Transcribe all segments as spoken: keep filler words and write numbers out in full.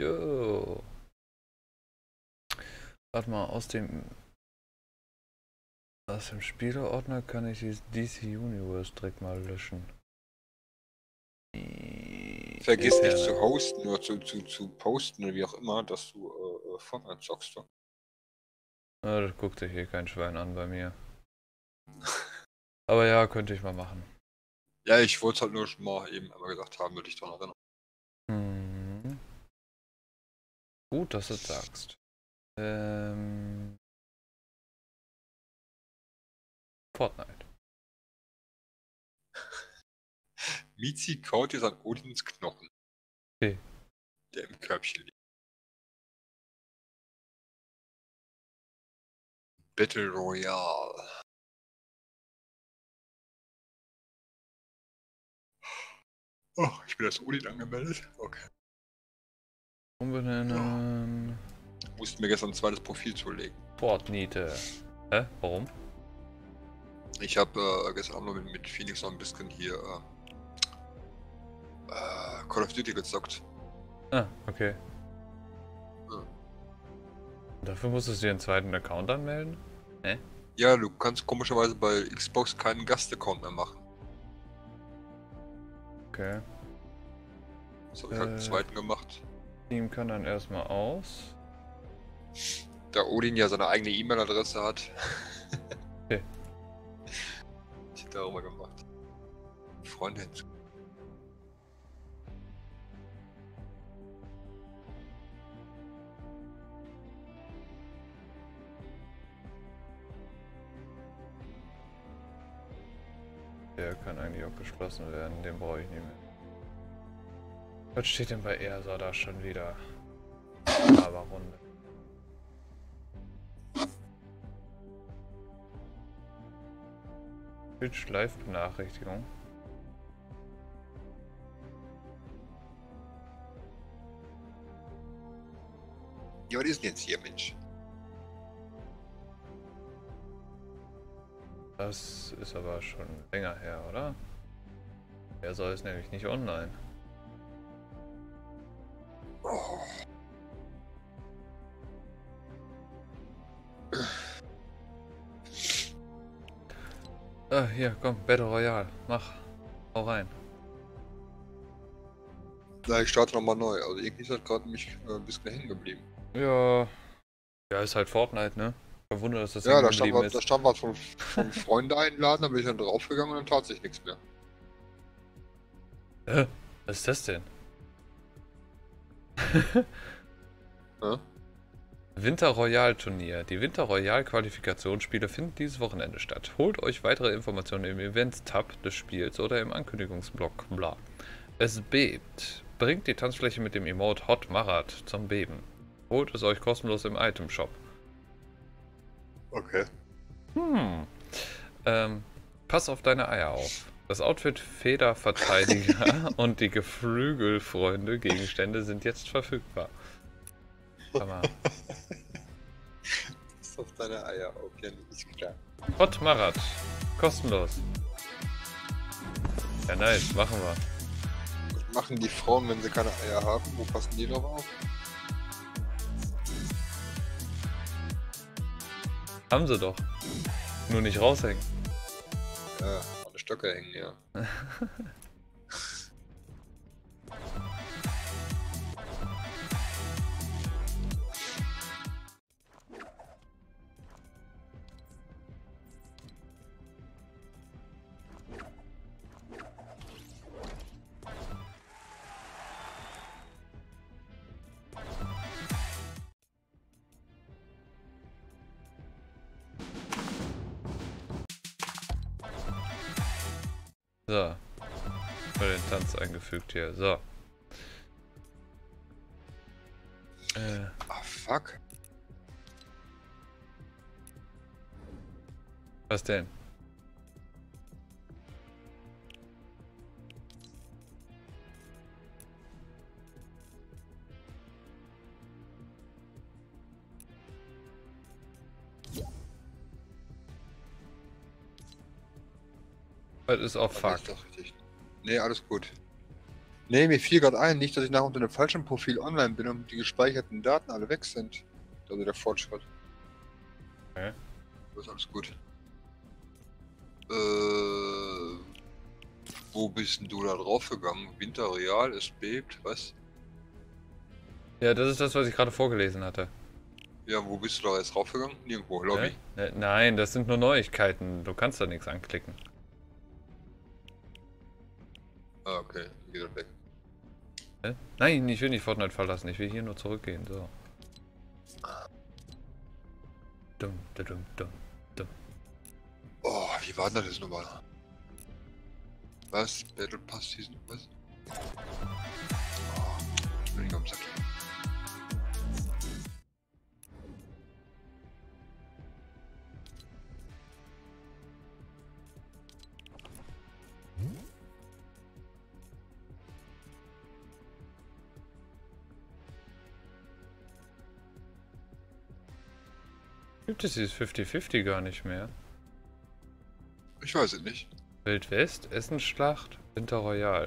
Jo. Warte mal, aus dem aus dem Spieleordner kann ich dieses D C Universe direkt mal löschen. Die Vergiss nicht interne. zu hosten oder zu, zu, zu posten oder wie auch immer, dass du äh, Fortnite zockst. Ah, das guckt sich hier kein Schwein an bei mir. Aber ja, könnte ich mal machen. Ja, ich wollte es halt nur schon mal eben einmal gesagt haben, würde ich daran erinnern. Hm. Gut, dass du es sagst. Ähm. Fortnite. Mizi kaut jetzt an Odins Knochen. Okay. Der im Körbchen liegt. Battle Royale. Oh, ich bin als Odin angemeldet. Okay. Umbenennen. Ich musste mir gestern ein zweites Profil zulegen. Fortnite. Hä? Warum? Ich habe äh, gestern Abend noch mit, mit Phoenix noch ein bisschen hier äh, äh, Call of Duty gezockt. Ah, okay. Ja. Dafür musstest du dir einen zweiten Account anmelden? Hä? Ja, du kannst komischerweise bei Xbox keinen Gast-Account mehr machen. Okay. Das habe ich halt einen Äh. zweiten gemacht. Team kann dann erstmal aus. Da Odin ja seine eigene E-Mail-Adresse hat. Okay. Ich hätte darüber gemacht. Freunde hinzu. Der kann eigentlich auch geschlossen werden, den brauche ich nicht mehr. Was steht denn bei Ersa da schon wieder? Laberrunde. Twitch Live-Benachrichtigung. Ja, was ist denn jetzt hier, Mensch? Das ist aber schon länger her, oder? Ersa ist nämlich nicht online. Oh. Ah, hier, komm, Battle Royale, mach. Hau rein. Ja, ich starte nochmal neu. Also irgendwie ist das gerade mich äh, ein bisschen hängen geblieben. Ja. Ja, ist halt Fortnite, ne? Kein Wunder, dass das Ja, hängen da stand, geblieben was, da ist. stand was von, von Freunde einladen, da bin ich dann draufgegangen und dann tat sich nichts mehr. Hä? Was ist das denn? Ja? Winter Royal Turnier. Die Winter Royal Qualifikationsspiele finden dieses Wochenende statt. Holt euch weitere Informationen im Events-Tab des Spiels oder im Ankündigungsblock. Bla. Es bebt. Bringt die Tanzfläche mit dem Emote Hot Marat zum Beben. Holt es euch kostenlos im Item-Shop. Okay. Hm. Ähm, pass auf deine Eier auf. Das Outfit Federverteidiger und die Geflügelfreunde Gegenstände sind jetzt verfügbar. Hammer. Pass auf deine Eier auf, ja, nicht klar. Hot Marat. Kostenlos. Ja, nice. Machen wir. Was machen die Frauen, wenn sie keine Eier haben? Wo passen die drauf auf? Haben sie doch. Nur nicht raushängen. Ja, an den Stöcke hängen, ja. So. Mal den Tanz eingefügt hier. So. Äh. Ah, fuck. Was denn? Das ist auch Das fuck. ist doch richtig. Nee, alles gut. Nee, mir fiel gerade ein, nicht, dass ich nachher unter einem falschen Profil online bin und die gespeicherten Daten alle weg sind. Also der Fortschritt. Okay. Das ist alles gut. Äh, wo bist denn du da drauf gegangen? Winterreal, es bebt, was? Ja, das ist das, was ich gerade vorgelesen hatte. Ja, wo bist du da jetzt draufgegangen? Nirgendwo, Lobby. Ne? Ne, nein, das sind nur Neuigkeiten. Du kannst da nichts anklicken. Ah, okay, geht dann weg. Ne? Nein, ich will nicht Fortnite verlassen. Ich will hier nur zurückgehen. So. Dumm, dumm, dumm, dumm. Oh, wie war denn das nochmal? Was? Battle Pass Season? Was? Oh, bin ich am Sack. Gibt es dieses fünfzig fünfzig gar nicht mehr? Ich weiß es nicht. Wildwest, Essensschlacht, Winter Royal.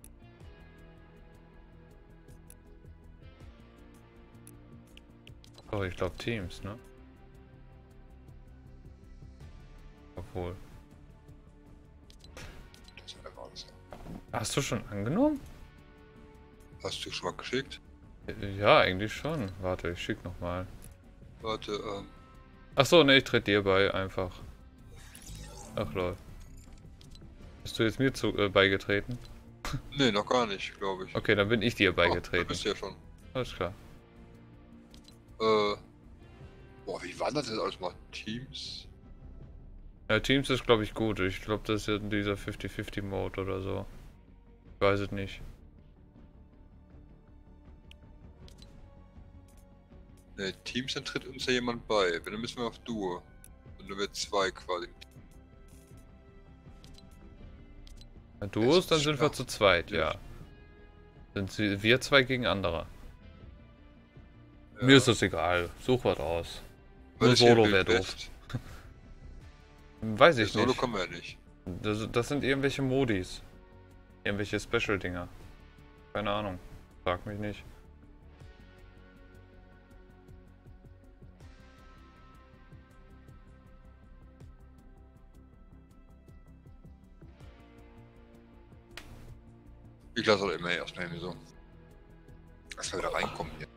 Oh, ich glaube Teams, ne? Obwohl. Das ist einfach alles. Hast du schon angenommen? Hast du schon mal geschickt? Ja, eigentlich schon. Warte, ich schick nochmal. Warte, ähm. Achso, ne, ich trete dir bei, einfach. Ach lol. Bist du jetzt mir zu, äh, beigetreten? Nee, noch gar nicht, glaube ich. Okay, dann bin ich dir Oh, da beigetreten. bist du ja schon. Alles klar. Äh. Boah, wie war das jetzt alles mal? Teams? Ja, Teams ist glaube ich gut. Ich glaube, das ist ja dieser fünfzig fünfzig Mode oder so. Ich weiß es nicht. Ne, Teams, dann tritt uns ja jemand bei. Wenn, dann müssen wir auf Duo. Und dann wird zwei quasi. Bei Duos, dann sind wir zu zweit, ja. Sind sie- wir zwei gegen andere. Ja. Mir ist das egal. Such was aus. Was Nur ist hier Solo wäre Wild doof. West? Weiß Ja, ich Solo nicht. kommen wir ja nicht. Das, das sind irgendwelche Modis. Irgendwelche Special-Dinger. Keine Ahnung. Frag mich nicht. Ich lasse halt immer erstmal irgendwie so. Dass wir wieder reinkommen hier.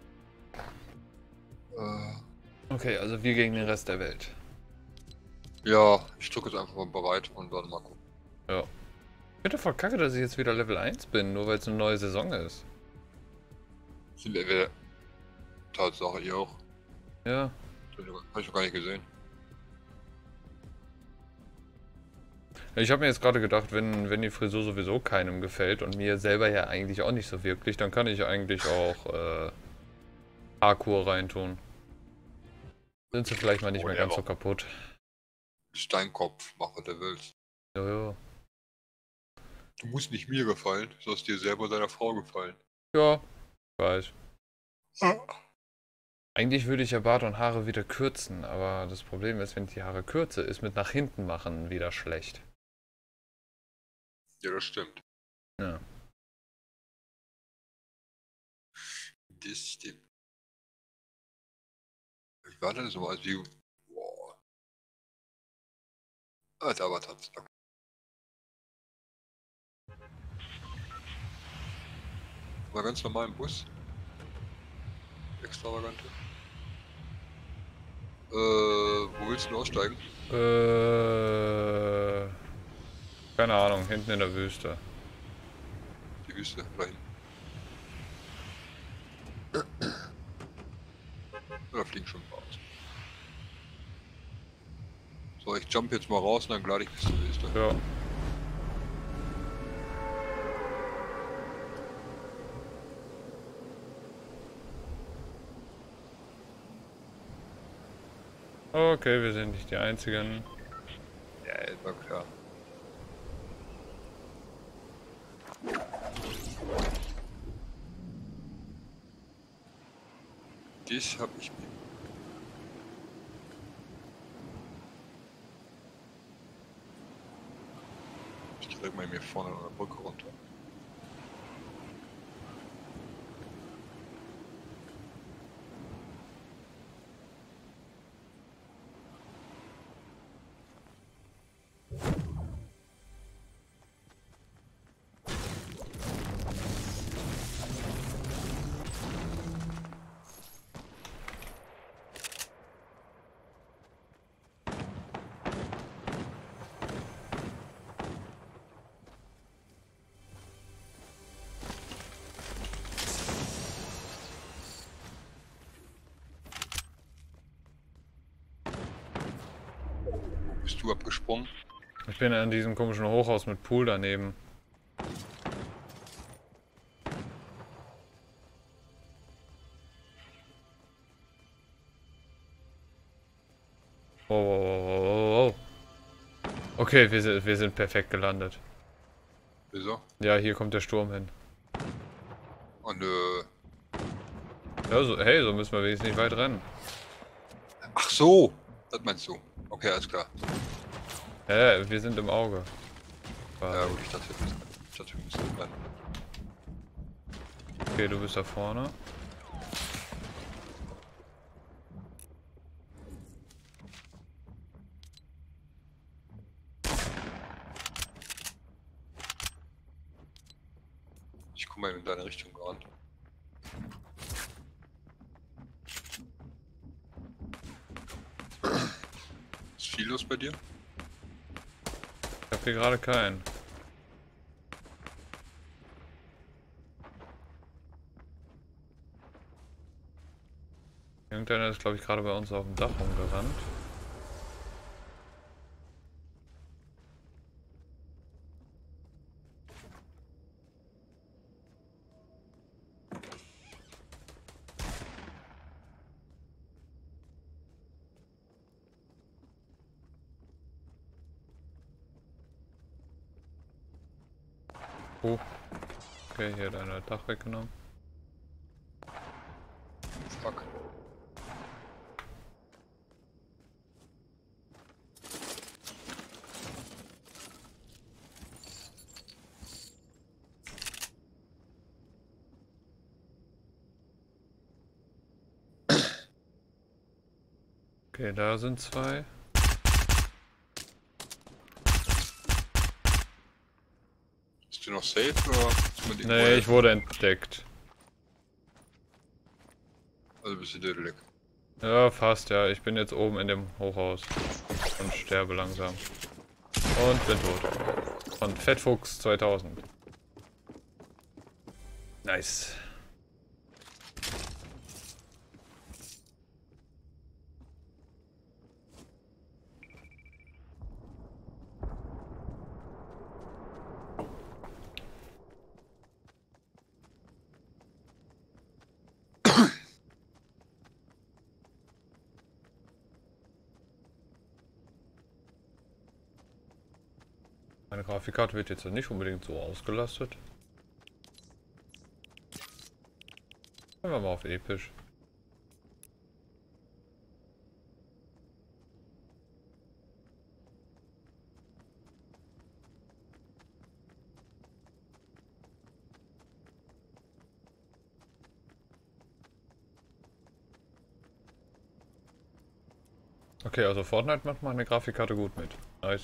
Äh, Okay, also wir gegen den Rest der Welt. ja, ich drücke jetzt einfach mal bereit und dann mal gucken. Ja. Ich finde voll kacke, dass ich jetzt wieder Level eins bin, nur weil es eine neue Saison ist. Sind wir wieder. Tatsache, ihr auch. Ja. Hab ich noch gar nicht gesehen. Ich habe mir jetzt gerade gedacht, wenn, wenn die Frisur sowieso keinem gefällt und mir selber ja eigentlich auch nicht so wirklich, dann kann ich eigentlich auch äh, Parkour reintun. Sind sie vielleicht mal nicht mehr ganz so kaputt. Steinkopf, mach was du willst. Jojo. Du musst nicht mir gefallen, du sollst dir selber deiner Frau gefallen. Ja, ich weiß. Ah. Eigentlich würde ich ja Bart und Haare wieder kürzen, aber das Problem ist, wenn ich die Haare kürze, ist mit nach hinten machen wieder schlecht. Ja, das stimmt. Ja. Das stimmt. Wie war das so? Also wie. Boah. Ah, da war das. War ganz normal im Bus. Extravagante. Äh, wo willst du aussteigen? Äh, keine Ahnung, hinten in der Wüste. Die Wüste, dahin. Oder fliegen schon raus. So, ich jump jetzt mal raus und dann glade ich bis zur Wüste. Ja. Okay, wir sind nicht die Einzigen. Ja, war klar. Das hab ich mir. Ich direkt mal mir vorne an der Brücke runter. du abgesprungen? Ich bin an diesem komischen Hochhaus mit Pool daneben. Oh, oh, oh, oh. Okay, wir sind, wir sind perfekt gelandet. Wieso? Ja, hier kommt der Sturm hin. Oh nö. Ja, so, hey, so müssen wir wenigstens nicht weit rennen. Ach so, das meinst du. Okay, alles klar. Ja, wir sind im Auge. Ja gut, ich dachte, wir müssen, ich dachte, wir müssen rennen. Okay, du bist da vorne. Ich komme mal in deine Richtung gerannt. Ist viel los bei dir? Ich hab hier gerade keinen. Irgendeiner ist, glaube ich, gerade bei uns auf dem Dach rumgerannt. Oh. Okay, hier hat einer das Dach weggenommen. Fuck. Okay, da sind zwei. Bist du noch safe oder ist man Nee, ich wurde entdeckt. Also bist du dödelig. Ja, fast, ja. Ich bin jetzt oben in dem Hochhaus und sterbe langsam. Und bin tot. Von Fettfuchs zweitausend. Nice. Meine Grafikkarte wird jetzt nicht unbedingt so ausgelastet. Gehen wir mal auf episch. Okay, also Fortnite macht meine Grafikkarte gut mit. Nice.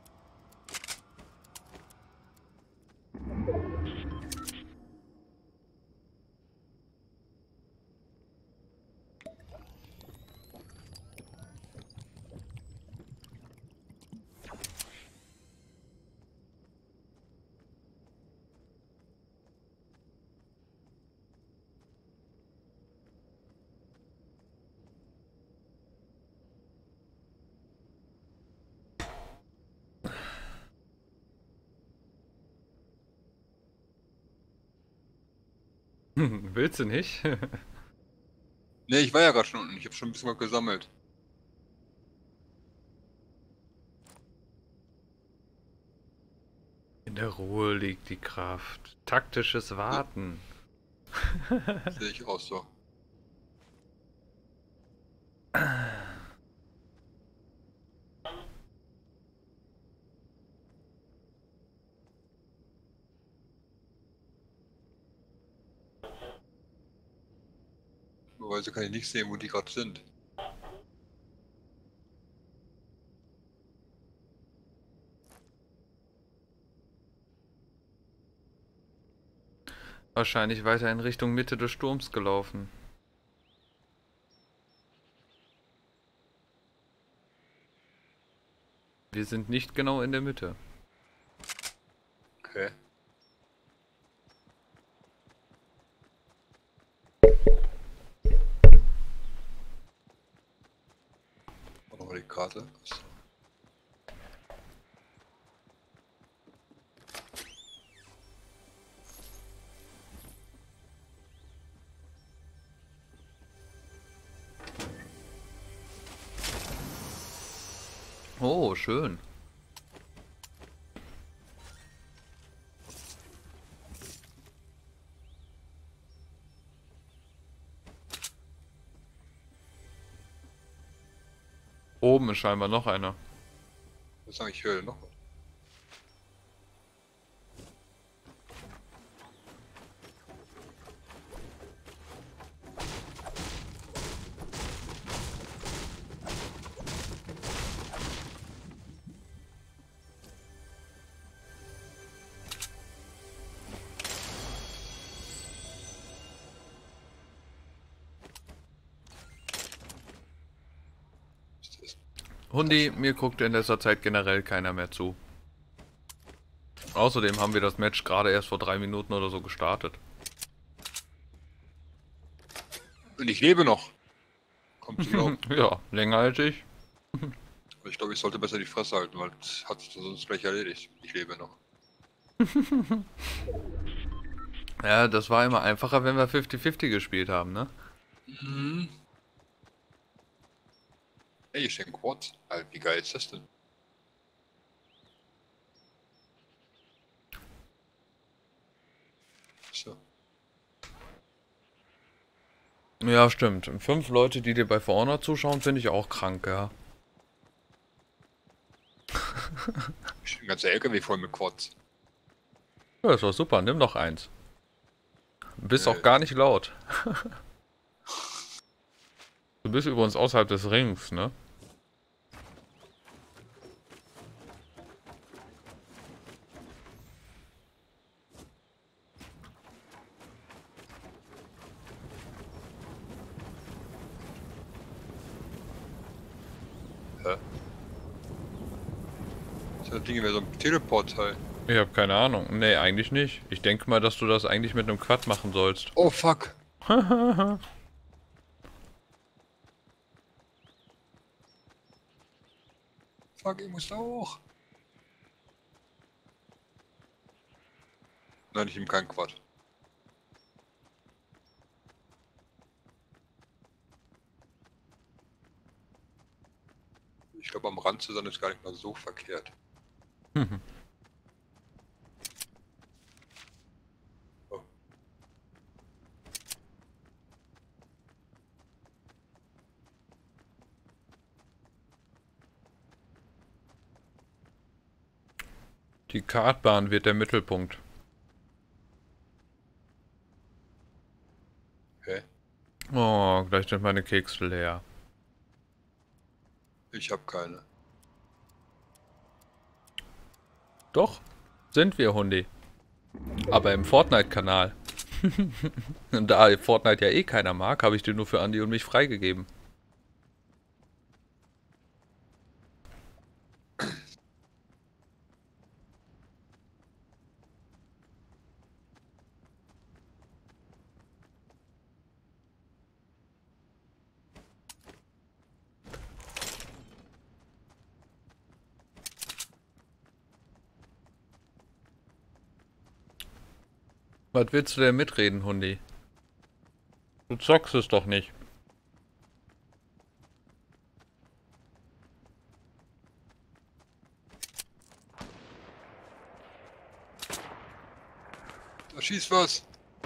Willst du nicht? Ne, ich war ja gerade schon unten. Ich habe schon ein bisschen was gesammelt. In der Ruhe liegt die Kraft. Taktisches Warten. Sehe ich auch so. Normalerweise kann ich nicht sehen, wo die gerade sind. Wahrscheinlich weiter in Richtung Mitte des Sturms gelaufen. Wir sind nicht genau in der Mitte. Okay. Nochmal die Karte. Oh, schön. Oben ist scheinbar noch einer. Was sag ich, höre noch was. Hundi, mir guckt in letzter Zeit generell keiner mehr zu. Außerdem haben wir das Match gerade erst vor drei Minuten oder so gestartet. Und ich lebe noch. Kommt zu glauben. Ja, länger als ich. Ich glaube, ich sollte besser die Fresse halten, weil es hat sich sonst gleich erledigt. Ich lebe noch. Ja, das war immer einfacher, wenn wir fünfzig fünfzig gespielt haben, ne? Mhm. Ey, ich stehe Quad. Alter, wie geil ist das denn? So. Ja, stimmt. Und fünf Leute, die dir bei For Honor zuschauen, finde ich auch krank, ja. Ich bin ganz L K W voll mit Quads. Ja, ist doch super, nimm doch eins. Bist Äh. auch gar nicht laut. Du bist übrigens außerhalb des Rings, ne? Hä? Das Ding wäre so ein Teleportteil. Ich habe keine Ahnung. Nee, eigentlich nicht. Ich denke mal, dass du das eigentlich mit einem Quad machen sollst. Oh fuck. Fuck, ich muss da hoch. Nein, ich nehme keinen Quad. Ich glaube, am Rand zu sein ist gar nicht mal so verkehrt. Oh. Die Kartbahn wird der Mittelpunkt. Hä? Oh, gleich sind meine Kekse leer. Ich habe keine. Doch, sind wir, Hundi. Aber im Fortnite-Kanal. Und da Fortnite ja eh keiner mag, habe ich den nur für Andi und mich freigegeben. Was willst du denn mitreden, Hundi? Du zockst es doch nicht. Da schießt was.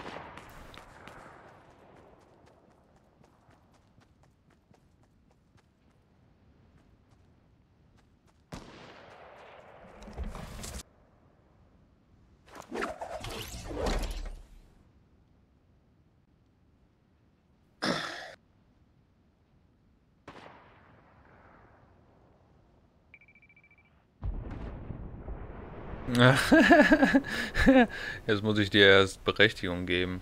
Jetzt muss ich dir erst Berechtigung geben.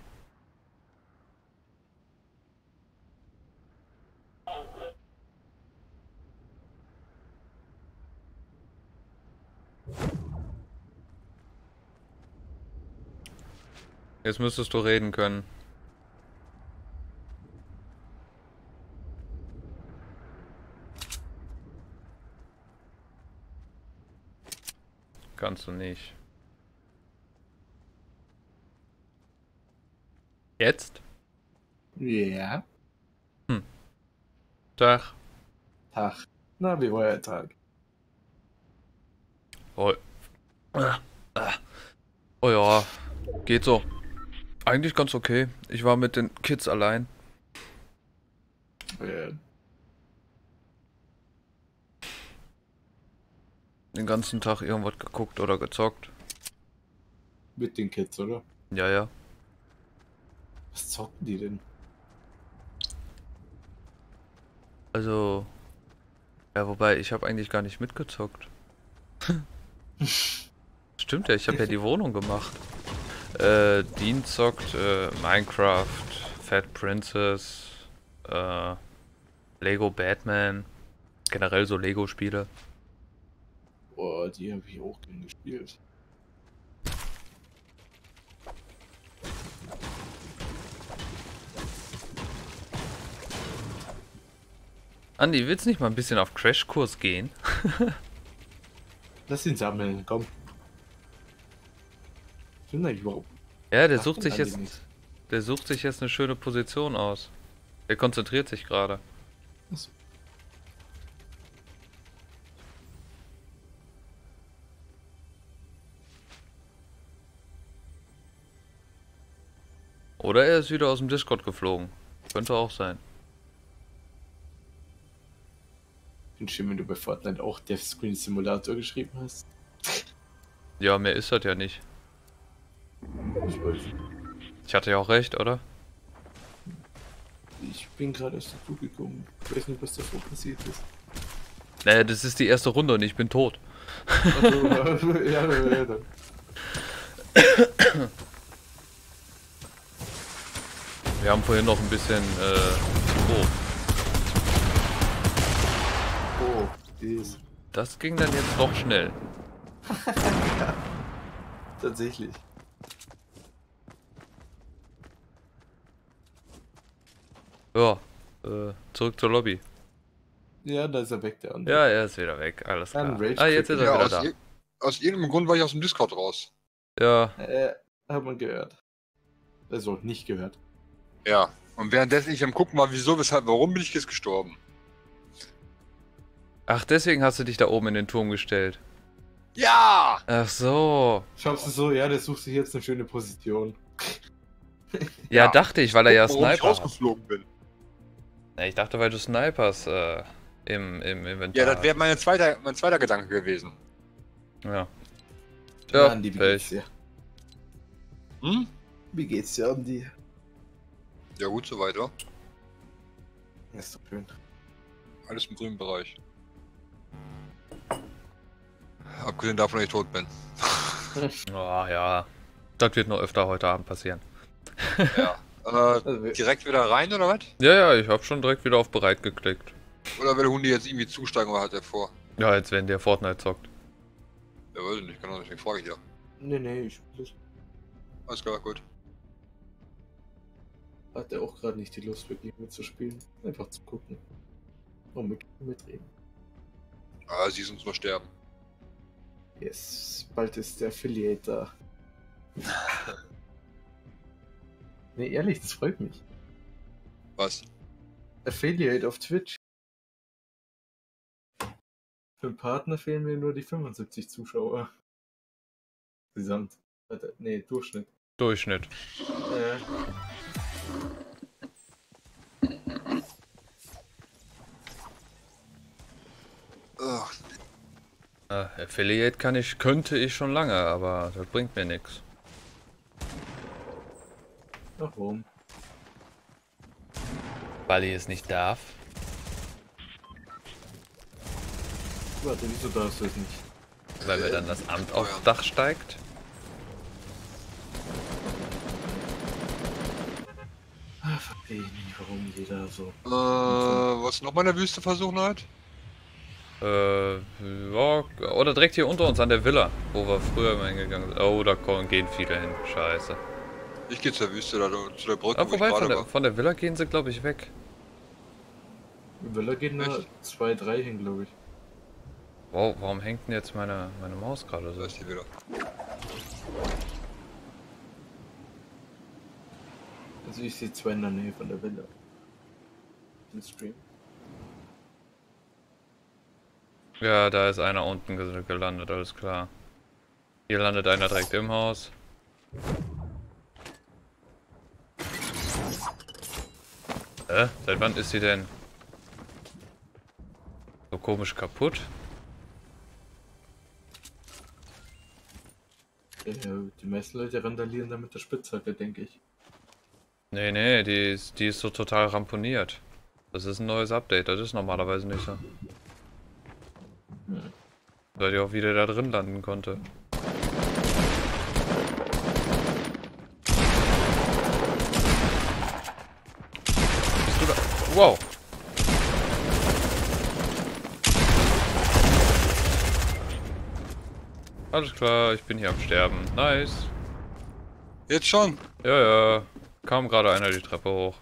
Jetzt müsstest du reden können. Kannst du nicht. Jetzt? Ja. Hm. Tag. Tag. Na, wie war Ihr Tag? Oh. Ah, ah. Oh ja, geht so. Eigentlich ganz okay. Ich war mit den Kids allein. Äh, Den ganzen Tag irgendwas geguckt oder gezockt. mit den Kids, oder? Ja, ja. Was zocken die denn? Also, ja, wobei, ich habe eigentlich gar nicht mitgezockt. Stimmt ja, ich habe ja die Wohnung gemacht. Äh, Dean zockt äh, Minecraft, Fat Princess, äh, Lego Batman, generell so Lego-Spiele. Boah, die habe ich auch gern gespielt. Andi, willst du nicht mal ein bisschen auf Crashkurs gehen? Lass ihn sammeln, komm. Ich finde eigentlich überhaupt. Ja, der Macht sucht denn sich alle jetzt, nicht. der sucht sich jetzt eine schöne Position aus. Der konzentriert sich gerade. Achso. Oder er ist wieder aus dem Discord geflogen. Könnte auch sein. Ich finde schön, wenn du bei Fortnite auch Death Screen Simulator geschrieben hast. Ja, mehr ist das ja nicht. Ich weiß. Ich hatte ja auch recht, oder? Ich bin gerade erst dazu gekommen. Ich weiß nicht, was davor passiert ist. Naja, das ist die erste Runde und ich bin tot. Also, ja, ja, ja, dann. Wir haben vorhin noch ein bisschen, äh, oh, Oh, ist. das ging dann jetzt doch schnell. Tatsächlich. Ja, äh, zurück zur Lobby. Ja, da ist er weg, der andere. Ja, er ist wieder weg, alles Dann klar. Rage Ah, jetzt ist er Ja, wieder aus, da. ir aus irgendeinem Grund war ich aus dem Discord raus. Ja, Äh, hat man gehört. Also, nicht gehört. Ja. Und währenddessen ich am Gucken war, wieso, weshalb, warum bin ich jetzt gestorben? ach, deswegen hast du dich da oben in den Turm gestellt. Ja! Ach so. Schaust du so, ja, der sucht sich jetzt eine schöne Position. Ja, Ja. dachte ich, weil er ja Guck, warum ich Sniper hat. rausgeflogen bin. Ja, ich dachte, weil du Snipers äh, im, im Inventar Ja, das wäre meine zweiter, mein zweiter Gedanke gewesen. hast. Ja. Ja, Ja, Andi, wie Pech. geht's dir? Hm? Wie geht's dir, Andi? Ja gut, so weiter. Ist doch schön. Alles im grünen Bereich. Abgesehen davon, dass ich tot bin. Oh, ja. Das wird noch öfter heute Abend passieren. Ja. Äh, Also, wir- direkt wieder rein, oder was? Ja, ja, ich habe schon direkt wieder auf bereit geklickt. Oder will der Hund jetzt irgendwie zusteigen, oder hat er vor? Ja, als wenn der Fortnite zockt. Ja, weiß ich nicht, genau, deswegen frage ich ja. nee, nee, ich spiele es. Alles klar, gut. Hat er auch gerade nicht die Lust, wirklich mitzuspielen. Einfach zu gucken. Und mit, mitreden. Ah, sie ist uns nur sterben. Yes, bald ist der Affiliate da. Nee, ehrlich, das freut mich. Was? Affiliate auf Twitch. Für einen Partner fehlen mir nur die fünfundsiebzig Zuschauer. Gesamt. Warte, nee, Durchschnitt. Durchschnitt. Äh, Ach, Äh, Affiliate kann ich, könnte ich schon lange, aber das bringt mir nichts. warum? Weil ich es nicht darf. Warte, wieso darfst du es nicht? Weil mir dann das Amt aufs Steuern. Dach steigt. Ah, verstehe ich nicht, warum jeder so. äh, was noch mal in der Wüste versuchen halt? Äh, ja, oder direkt hier unter uns an der Villa, wo wir früher immer hingegangen sind. Oh, da kommen, gehen viele hin. Scheiße. Ich gehe zur Wüste, da zu der Brücke, Ah, wo ich wobei, von gerade der, war. von der Villa gehen sie, glaube ich, weg. Villa gehen da Echt? zwei, drei hin, glaube ich. Wow, warum hängt denn jetzt meine, meine Maus gerade Da so? ist die wieder. Also ich sehe zwei in der Nähe von der Villa. Im Stream. Ja, da ist einer unten ge- gelandet, alles klar. Hier landet einer direkt im Haus. Hä? Seit wann ist sie denn so komisch kaputt? Äh, Die meisten Leute randalieren da mit der Spitzhacke, denke ich. Nee, nee, die ist, die ist so total ramponiert. Das ist ein neues Update, das ist normalerweise nicht so. Hm. Weil die auch wieder da drin landen konnte. Bist du da? Wow! Alles klar, ich bin hier am Sterben. Nice. Jetzt schon. Ja, ja. Kam gerade einer die Treppe hoch.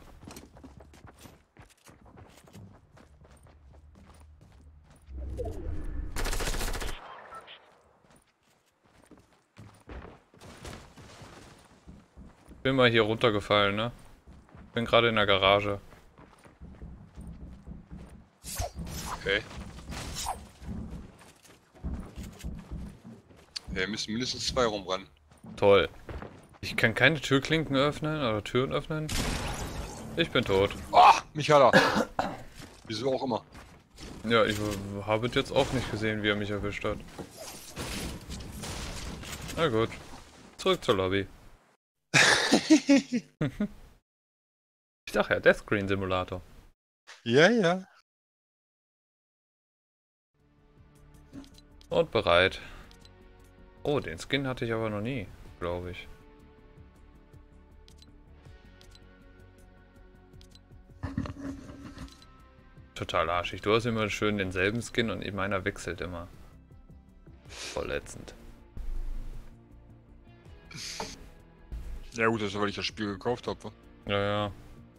Bin mal hier runtergefallen, ne? Bin gerade in der Garage. Okay. Ja, müssen mindestens zwei rumrennen. Toll. Ich kann keine Türklinken öffnen oder Türen öffnen. Ich bin tot. Ah, mich hat er. Wieso auch immer. Ja, ich habe jetzt auch nicht gesehen, wie er mich erwischt hat. Na gut. Zurück zur Lobby. Ich dachte ja, Death Screen Simulator. Ja, ja. Und bereit. Oh, den Skin hatte ich aber noch nie, glaube ich. Total arschig. Du hast immer schön denselben Skin und meiner wechselt immer. Voll ätzend. Ja gut, das ist, weil ich das Spiel gekauft habe. Ja, ja.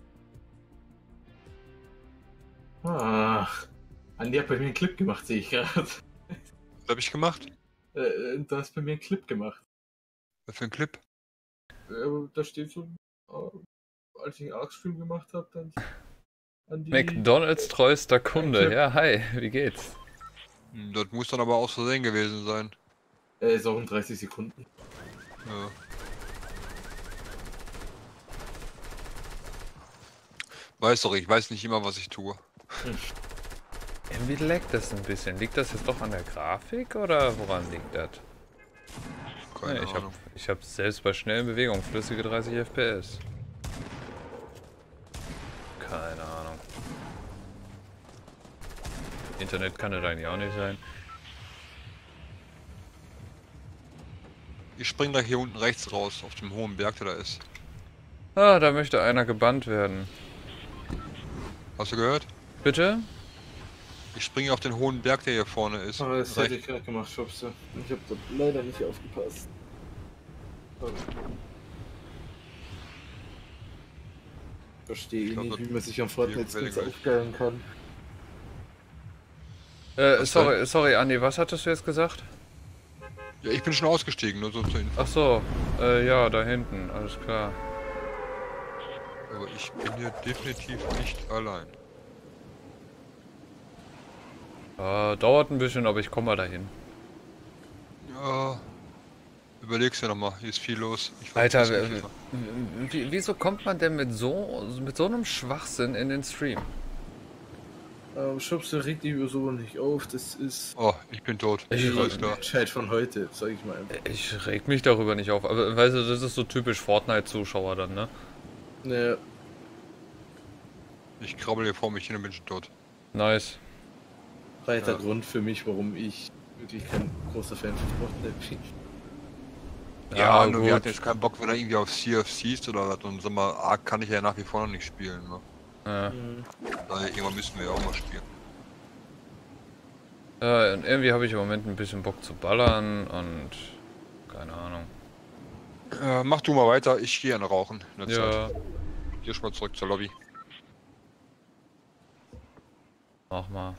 Ach, Andi hat bei mir einen Clip gemacht, sehe ich gerade. Was habe ich gemacht? Äh, du hast bei mir einen Clip gemacht. Was für ein Clip? Äh, da steht so, äh, als ich einen Arc-Stream gemacht habe, dann an die... McDonalds treuester Kunde. Clip. Ja, hi, wie geht's? Hm, Das muss dann aber aus Versehen gewesen sein. Äh, ist auch in dreißig Sekunden. Ja. Weiß doch, ich weiß nicht immer, was ich tue. Irgendwie laggt das ein bisschen. Liegt das jetzt doch an der Grafik oder woran liegt das? Keine Nee, ich habe Ahnung. ich hab selbst bei schnellen Bewegungen flüssige dreißig F P S. Keine Ahnung. Internet kann das eigentlich auch nicht sein. Ich spring da hier unten rechts raus, auf dem hohen Berg, der da ist. Ah, da möchte einer gebannt werden. Hast du gehört? Bitte? Ich springe auf den hohen Berg, der hier vorne ist. Aber das Rechts. hätte ich gerade gemacht, Schubse. Ich habe leider nicht aufgepasst. Oh. Verstehe Ich glaub, nicht, das- wie man sich am Fortnite-Skins gleich. aufgeilen kann. Äh, Was sorry, sorry, Andi, was hattest du jetzt gesagt? Ja, ich bin schon ausgestiegen, nur so zur Info. Ach so, äh, ja, da hinten, alles klar. Aber ich bin hier definitiv nicht allein. Äh, dauert ein bisschen, aber ich komme mal dahin. Ja. Überleg's dir nochmal, hier ist viel los. Ich weiß Alter, nicht, w- wie- w- wie- wieso kommt man denn mit so, mit so einem Schwachsinn in den Stream? Ähm, Schubse, reg dich über so nicht auf, das ist Oh, ich bin tot. Ich- Alles die klar. Entscheid von heute, sag ich mal einfach. Ich reg mich darüber nicht auf, aber weißt du, das ist so typisch Fortnite-Zuschauer dann, ne? Naja, Ich krabbel hier vor mich hin und bin schon tot. Nice. breiter Ja. Grund für mich, warum ich wirklich kein großer Fan von Fortnite bin. Ja, Ja, nur wir gut. hatten jetzt keinen Bock, wenn er irgendwie auf Sea of Thieves oder was. Und sag mal, Ark kann ich ja nach wie vor noch nicht spielen. Ne? Ja. Mhm. Daher irgendwann müssen wir ja auch mal spielen. Äh, und irgendwie habe ich im Moment ein bisschen Bock zu ballern und keine Ahnung. Äh, mach du mal weiter, ich gehe an rauchen. In der Ja, Zeit. Geh schon mal zurück zur Lobby. mach mal.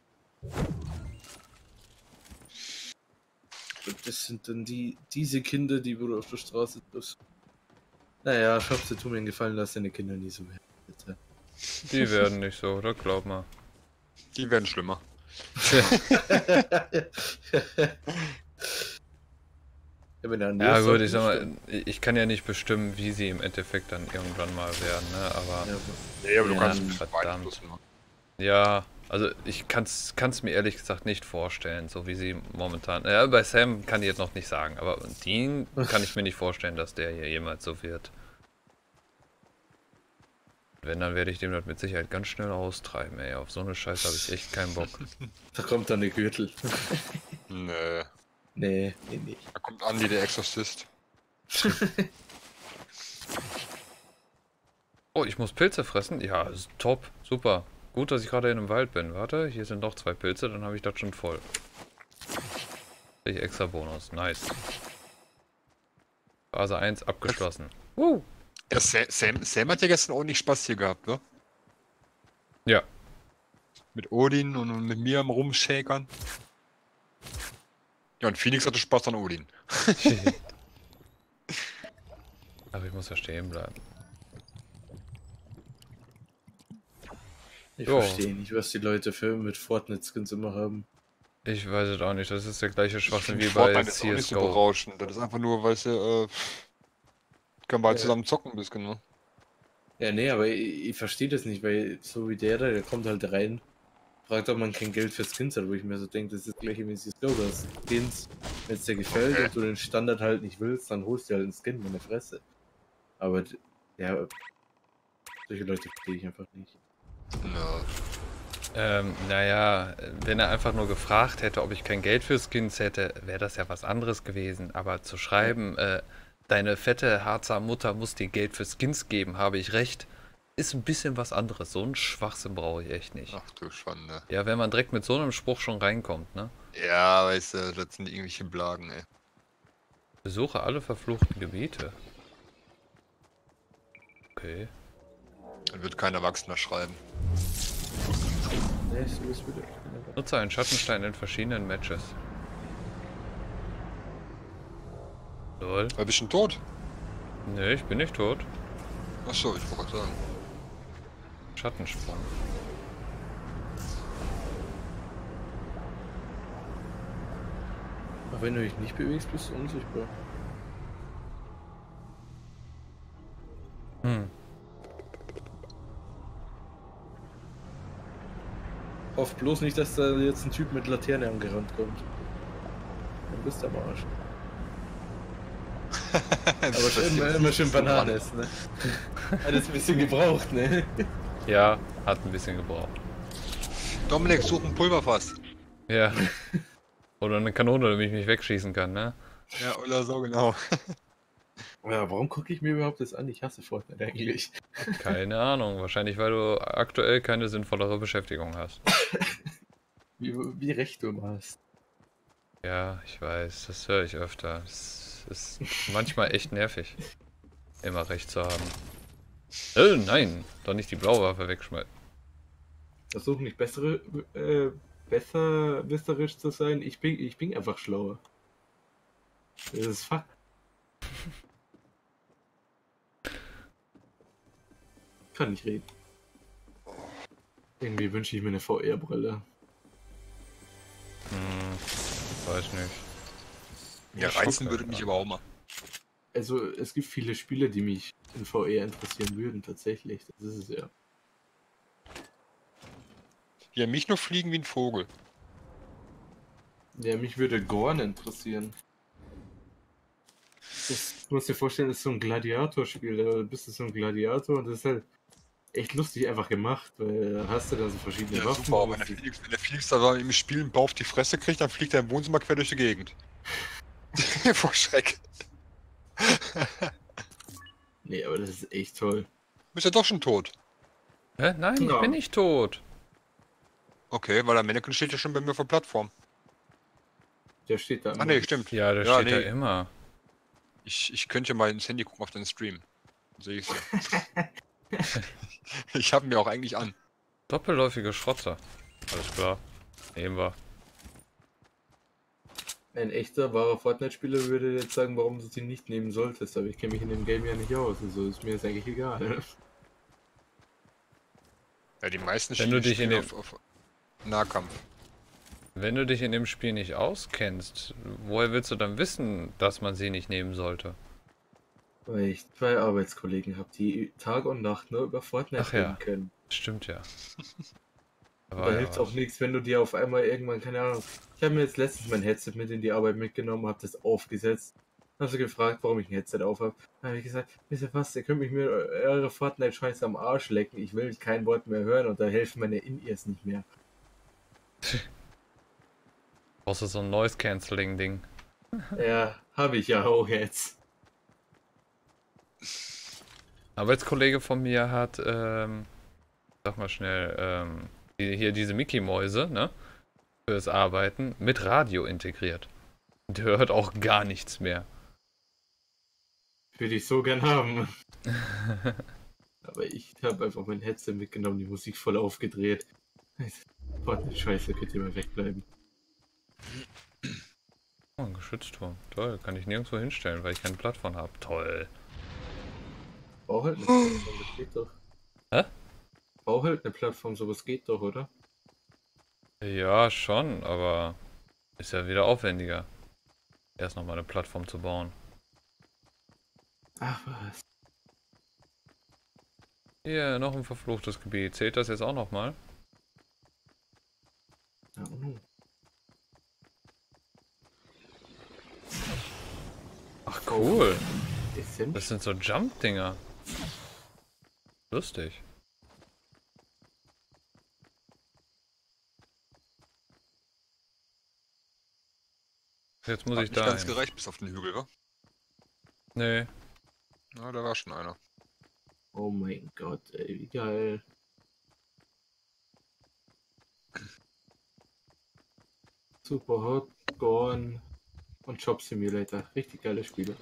Das sind dann die diese Kinder, die wo du auf der Straße triffst. Naja, Schubse, tu mir einen Gefallen, lass deine Kinder nie so werden, bitte. Die werden nicht so, oder? Glaub mal. Die werden schlimmer. Ja, wenn er nur Ja gut, sagt, ich sag mal, stimmt. ich kann ja nicht bestimmen, wie sie im Endeffekt dann irgendwann mal werden, ne? Aber Ja, Nee, aber du Ja, kannst verdammt. nicht beeinflussen. Ne? ja, also ich kann's, kann's mir ehrlich gesagt nicht vorstellen, so wie sie momentan. Ja, bei Sam kann ich jetzt noch nicht sagen, aber Dean kann ich mir nicht vorstellen, dass der hier jemals so wird. Wenn, dann werde ich dem das mit Sicherheit ganz schnell austreiben, ey. Auf so eine Scheiße habe ich echt keinen Bock. da kommt dann der Gürtel. Nee, Nee, nee, nee. da kommt Andi, der Exorzist. Oh, ich muss Pilze fressen? Ja, ist top, super. Gut, dass ich gerade in einem Wald bin. Warte, hier sind noch zwei Pilze, dann habe ich das schon voll. Ich extra Bonus, nice. Phase eins abgeschlossen. Uh. Ja, Sam, Sam, Sam hat ja gestern auch nicht Spaß hier gehabt, ne? Ja. Mit Odin und mit mir am Rumshakern. Ja, und Phoenix hatte Spaß an Odin. Aber ich muss ja stehen bleiben. Ich Jo. verstehe nicht, was die Leute für mit Fortnite-Skins immer haben. Ich weiß es auch nicht, das ist der gleiche Schwachsinn wie Ich bei Fortnite ist auch nicht so C S G O. berauschend. Das ist einfach nur, weil sie, äh, können wir halt Ja. zusammen zocken ein bisschen, ne? Ja, nee, aber ich, ich verstehe das nicht, weil so wie der da, der kommt halt rein, fragt, ob man kein Geld für Skins hat, wo ich mir so denke, das ist das gleiche wie C S G O, das Skins, wenn es dir gefällt Okay. und du den Standard halt nicht willst, dann holst du halt einen Skin, meine Fresse. Aber, d- ja, solche Leute verstehe ich einfach nicht. Ja. Ähm, naja, wenn er einfach nur gefragt hätte, ob ich kein Geld für Skins hätte, wäre das ja was anderes gewesen. Aber zu schreiben, äh, deine fette Harzer Mutter muss dir Geld für Skins geben, habe ich recht, ist ein bisschen was anderes. So einen Schwachsinn brauche ich echt nicht. Ach du Schande. Ja, wenn man direkt mit so einem Spruch schon reinkommt, ne? Ja, weißt du, das sind irgendwelche Blagen, ey. Besuche alle verfluchten Gebiete. Okay. Dann wird kein Erwachsener schreiben. Nee, so ist wieder. Nutze einen Schattenstein in verschiedenen Matches. Lol. War bist du schon tot? Nee, ich bin nicht tot. Achso, ich wollte gerade sagen. Schattensprung. Aber wenn du dich nicht bewegst, bist du unsichtbar. Hm. Hoff bloß nicht, dass da jetzt ein Typ mit Laterne angerannt kommt. Dann bist du am Arsch. Aber schön, immer, immer schön Banane essen, ne? Hat jetzt ein bisschen gebraucht, ne? Ja, hat ein bisschen gebraucht. Dominik, such ein Pulverfass. Ja. Oder eine Kanone, damit ich mich wegschießen kann, ne? Ja, oder so, genau. Ja, warum gucke ich mir überhaupt das an? Ich hasse Fortnite eigentlich. Keine Ahnung. Wahrscheinlich, weil du aktuell keine sinnvollere Beschäftigung hast. Wie, wie recht du immer hast. Ja, ich weiß. Das höre ich öfter. Es ist manchmal echt nervig, immer recht zu haben. Äh, nein. Doch nicht die blaue Waffe wegschmeißen. Versuch nicht bessere, äh, besser wisserisch zu sein. Ich bin, ich bin einfach schlauer. Das ist Fakt. Kann nicht reden. Irgendwie wünsche ich mir eine V R-Brille. Hm, weiß nicht. Ja, Ich reizen guck würde halt mich mal. aber auch mal. Also, es gibt viele Spiele, die mich in V R interessieren würden, tatsächlich. Das ist es ja. Ja, mich nur fliegen wie ein Vogel. Ja, mich würde Gorn interessieren. Das, du musst dir vorstellen, das ist so ein Gladiatorspiel. Da bist du so ein Gladiator und das ist halt echt lustig einfach gemacht, weil da hast du da so verschiedene Ja, Waffen. super, aber und wenn der die- Felix, wenn der Felix da im Spiel einen Bau auf die Fresse kriegt, dann fliegt er im Wohnzimmer quer durch die Gegend. Vor Schreck. Nee, aber das ist echt toll. Bist ja doch schon tot. Hä? Nein, Ja. ich bin nicht tot. Okay, weil der Mannequin steht ja schon bei mir auf der Plattform. Der steht da. Ah ne, stimmt. Ja, der Ja, steht da nee. immer. Ich, ich könnte ja mal ins Handy gucken auf den Stream. Dann sehe ich's ja. Ich habe mir auch eigentlich an. Doppelläufige Schrotzer. Alles klar. Nehmen wir. Ein echter, wahrer Fortnite-Spieler würde jetzt sagen, warum du sie nicht nehmen solltest, aber ich kenne mich in dem Game ja nicht aus, also ist mir das eigentlich egal. Ja, die meisten Wenn du dich in spielen den- auf, auf Nahkampf. Wenn du dich in dem Spiel nicht auskennst, woher willst du dann wissen, dass man sie nicht nehmen sollte? Weil ich zwei Arbeitskollegen habe, die Tag und Nacht nur über Fortnite Ach ja. reden können. Stimmt ja. Da Und war da ja hilft was. auch nichts, wenn du dir auf einmal irgendwann, keine Ahnung. Ich habe mir jetzt letztens mein Headset mit in die Arbeit mitgenommen, habe das aufgesetzt. Habe sie gefragt, warum ich ein Headset auf habe. Dann habe ich gesagt, wisst ihr was, ihr könnt mich mit eurer Fortnite-Scheiße am Arsch lecken. Ich will kein Wort mehr hören und da helfen meine In-Ears nicht mehr. Brauchst du so ein Noise-Canceling-Ding? Ja, habe ich ja auch jetzt. Arbeitskollege von mir hat, ähm, sag mal schnell, ähm, die- hier diese Mickey-Mäuse, ne? Fürs Arbeiten mit Radio integriert. Der hört auch gar nichts mehr. Würde ich so gern haben. Aber ich habe einfach mein Headset mitgenommen, die Musik voll aufgedreht. Fortnite-Scheiße, könnt ihr mal wegbleiben. Oh, ein Geschützturm. Toll, kann ich nirgendwo hinstellen, weil ich keine Plattform habe. Toll. Bau halt eine Plattform, das geht doch. Hä? Bau halt eine Plattform, sowas geht doch, oder? Ja, schon, aber ist ja wieder aufwendiger, erst nochmal eine Plattform zu bauen. Ach was. Hier, noch ein verfluchtes Gebiet. Zählt das jetzt auch nochmal? Ja, oh. Ach, cool. Essenz? Das sind so Jump-Dinger. Lustig. Jetzt muss Hat ich nicht da ganz hin. gereicht bis auf den Hügel, wa? Nee. Na, da war schon einer. Oh mein Gott, ey, wie geil. Super Hot, Gorn und Job Simulator. Richtig geile Spiele.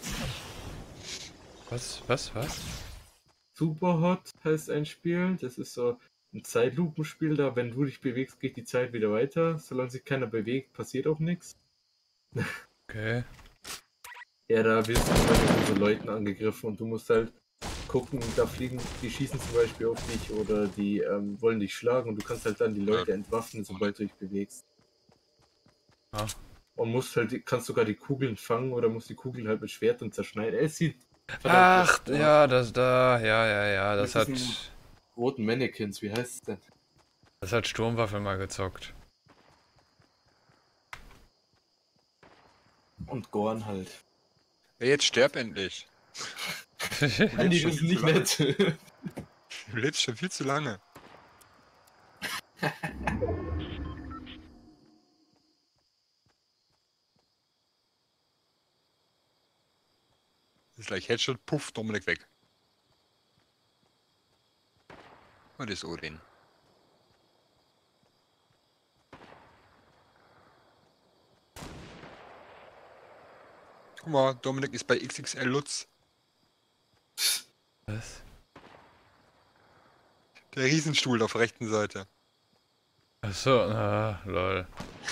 Was, was, was? Super Hot heißt ein Spiel. Das ist so ein Zeitlupenspiel. Da, wenn du dich bewegst, geht die Zeit wieder weiter. Solange sich keiner bewegt, passiert auch nichts. Okay. Ja, da wirst du zum Beispiel von so Leuten angegriffen und du musst halt gucken, da fliegen, die schießen zum Beispiel auf dich oder die ähm, wollen dich schlagen und du kannst halt dann die Leute entwaffnen, sobald du dich bewegst. Ah. Und musst halt, kannst sogar die Kugeln fangen oder musst die Kugeln halt mit Schwertern zerschneiden. Es sieht verdammt Ach, lustig aus. ja, das da, ja, ja, ja, das Mit hat, diesen roten Mannequins, wie heißt es denn? das hat Sturmwaffe mal gezockt. Und Gorn halt. Ey, jetzt sterb endlich. Du Andi, lebst, das schon ist viel nicht zu lange. nett. Du lebst schon viel zu lange. Ist gleich Headshot, puff, Dominik weg. Und ist Odin. Guck mal, Dominik ist bei X X L Lutz. Was? Der Riesenstuhl auf der rechten Seite. Achso, ah, lol.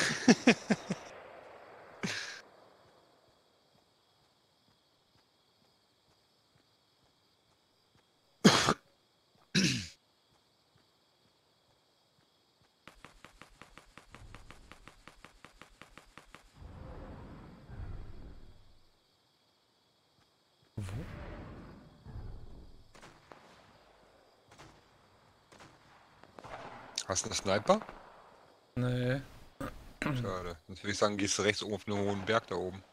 Hast du einen Sniper? Nee. Schade. Sonst würde ich sagen, gehst du rechts oben auf einen hohen Berg da oben.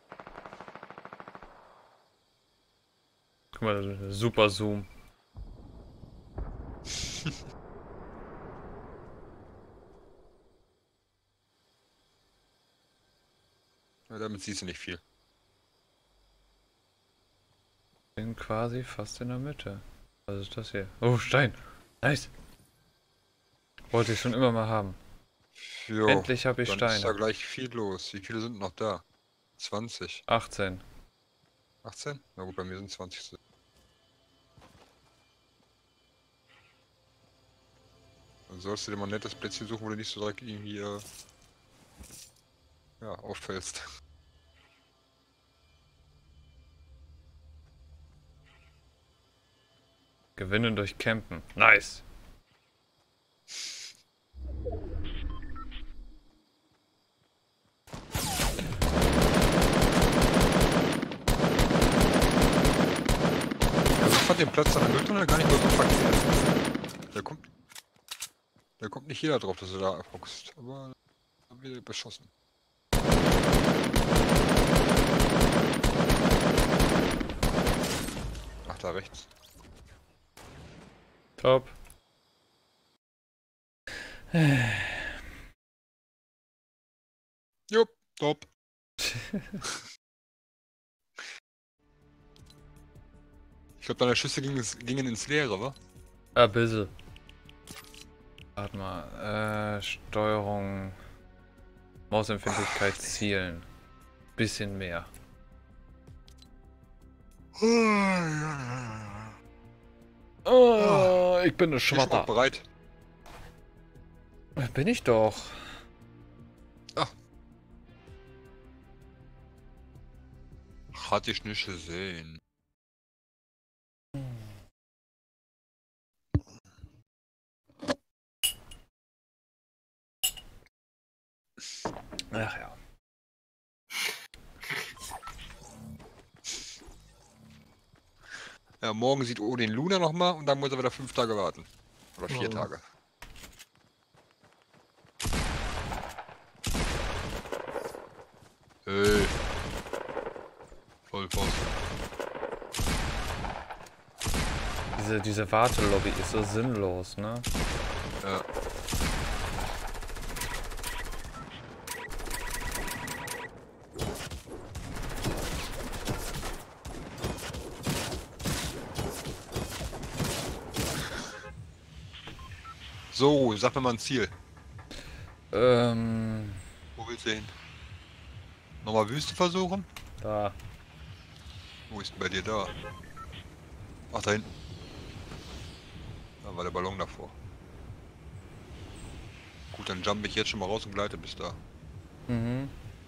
Guck mal, super Zoom. Ja, damit siehst du nicht viel. Bin quasi fast in der Mitte. Was ist das hier? Oh, Stein. Nice. Wollte ich schon immer mal haben. Jo, Endlich habe ich dann ist da Steine. gleich viel los. Wie viele sind noch da? zwanzig. achtzehn. achtzehn? Na gut, bei mir sind zwanzig. Dann sollst du dir mal ein nettes Plätzchen suchen, wo du nicht so direkt irgendwie äh, ja, auffällst. Gewinnen durch Campen. Nice. den Platz an der Mülltonne gar nicht mal so verkehrt. Der kommt, da kommt nicht jeder drauf, dass er da boxt. Aber haben wir beschossen. Ach, da rechts. Top. Jupp, top. Ich glaube, deine Schüsse gingen, gingen ins Leere, wa? Ein bisschen. Warte mal. Äh, Steuerung. Mausempfindlichkeit zielen. Bisschen mehr. Oh, ich bin eine Ich bin auch Schwatter. bereit. Bin ich doch. Hatte ich nicht gesehen. Ach ja. Ja, morgen sieht Odin Luna nochmal und dann muss er wieder fünf Tage warten. Oder vier Oh. Tage. Hey. Voll Faust. Diese, diese Wartelobby ist so sinnlos, ne? Ja. So, sag mir mal ein Ziel. Ähm, Wo willst du hin? Nochmal Wüste versuchen? da. Wo ist denn bei dir da? Ach, da hinten. Da war der Ballon davor. Gut, dann jump ich jetzt schon mal raus und gleite bis da. Mhm.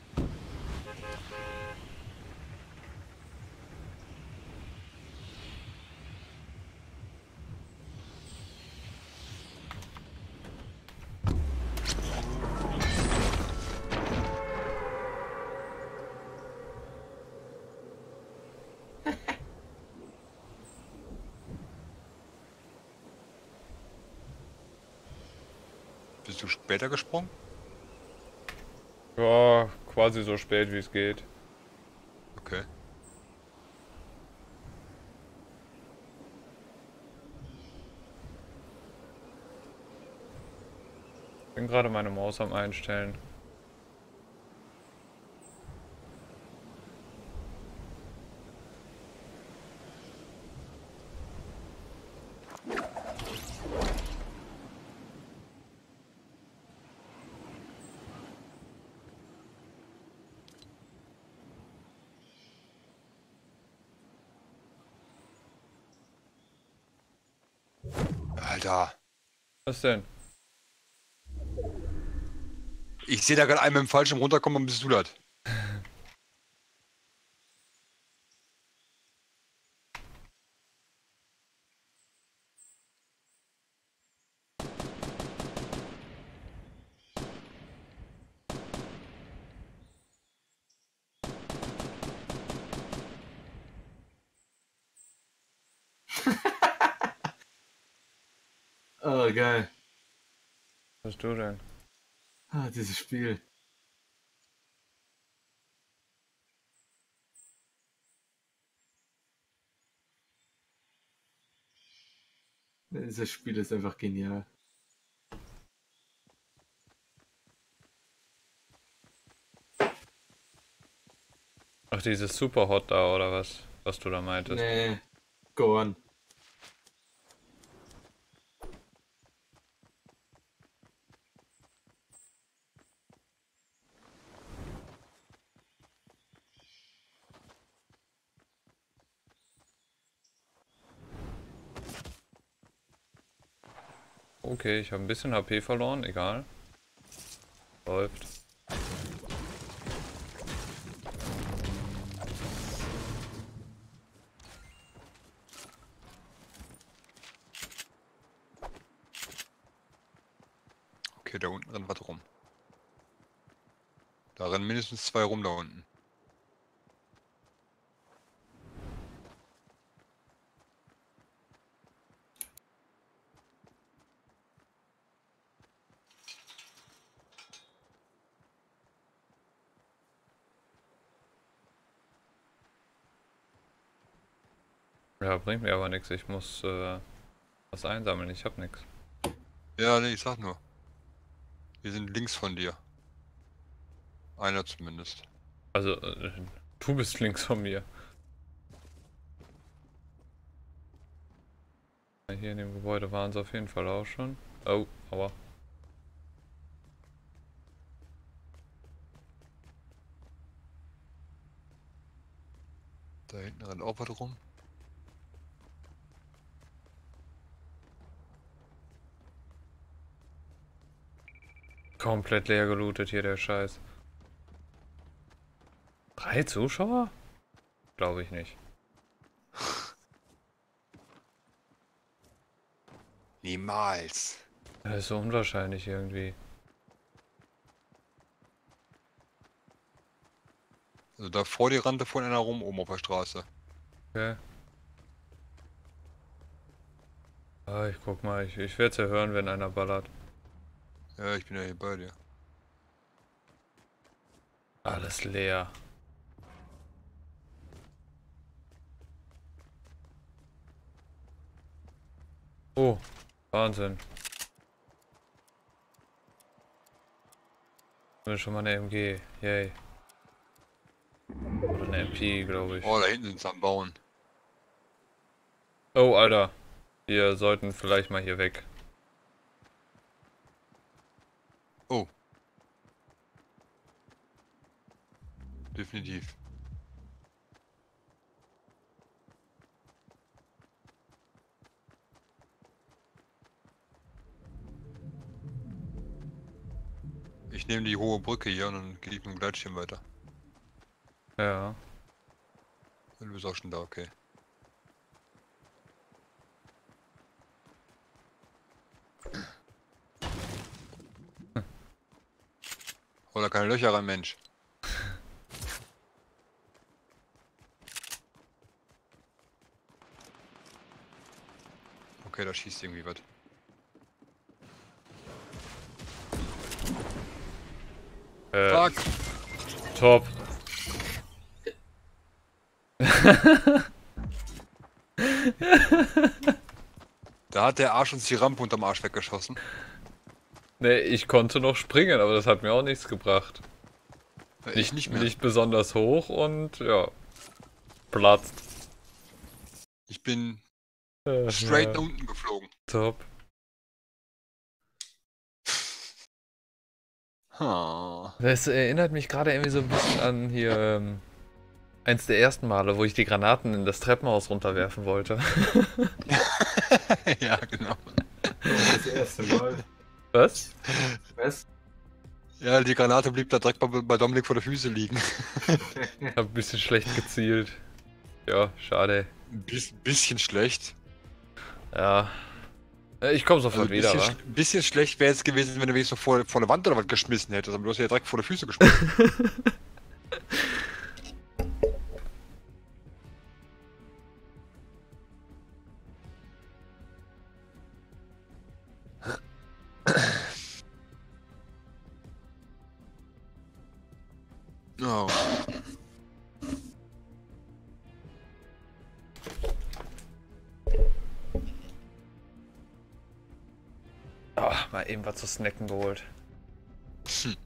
Bist du später gesprungen? Ja, quasi so spät wie es geht. Okay. Bin gerade meine Maus am Einstellen. Alter. Was denn? Ich sehe da gerade einen mit dem Fallschirm runterkommen und bist du das? Oh, geil. Was bist du denn? Ah, dieses Spiel. Dieses Spiel ist einfach genial. Ach, dieses Superhot da oder was? Was du da meintest. Nee, go on. Okay, ich habe ein bisschen H P verloren, egal. Läuft. Okay, da unten rennt was rum. Da rennen mindestens zwei rum da unten. Ja, bringt mir aber nichts. Ich muss äh, was einsammeln. Ich hab nichts. Ja, nee, ich sag nur. Wir sind links von dir. Einer zumindest. Also, äh, du bist links von mir. Hier in dem Gebäude waren sie auf jeden Fall auch schon. Oh, aber. Da hinten rennt auch was rum. Komplett leer gelootet hier der Scheiß. Drei Zuschauer? Glaube ich nicht. Niemals. Das ist so unwahrscheinlich irgendwie. Also da vor dir rannte vorhin einer rum, oben auf der Straße. Okay. Ah, ich guck mal, ich, ich werde es ja hören, wenn einer ballert. Ja, ich bin ja hier bei dir. Alles leer. Oh, Wahnsinn. Bin schon mal eine M G, yay. Oder eine M P, glaube ich. Oh, da hinten sind sie am Bauen. Oh, Alter. Wir sollten vielleicht mal hier weg. Oh. Definitiv. Ich nehme die hohe Brücke hier und dann gehe ich mit dem Gleitschirm weiter. Ja. Du bist auch schon da, okay. Hm. Hol da keine Löcher rein, Mensch. Okay, da schießt irgendwie was. Äh, Fuck! top. Da hat der Arsch uns die Rampe unterm Arsch weggeschossen. Ne, ich konnte noch springen, aber das hat mir auch nichts gebracht. Ja, ich Nicht, nicht mehr. nicht besonders hoch und ja, platzt. Ich bin Äh, straight ja, nach unten geflogen. top. Ha. Das erinnert mich gerade irgendwie so ein bisschen an hier ähm, eins der ersten Male, wo ich die Granaten in das Treppenhaus runterwerfen wollte. Ja, genau. Das erste Mal. Was? Was? Ja, die Granate blieb da direkt bei, bei Dominik vor der Füße liegen. Hab ein bisschen schlecht gezielt. Ja, schade. Ein Biss, bisschen schlecht. Ja. Äh, Ich komme sofort Also ein wieder, bisschen, wa? sch- bisschen schlecht wäre es gewesen, wenn du wenigstens vor, vor eine Wand oder was geschmissen hättest. Aber du hast ja direkt vor der Füße geschmissen. Oh. Ah, mal eben was zu snacken geholt. Hm.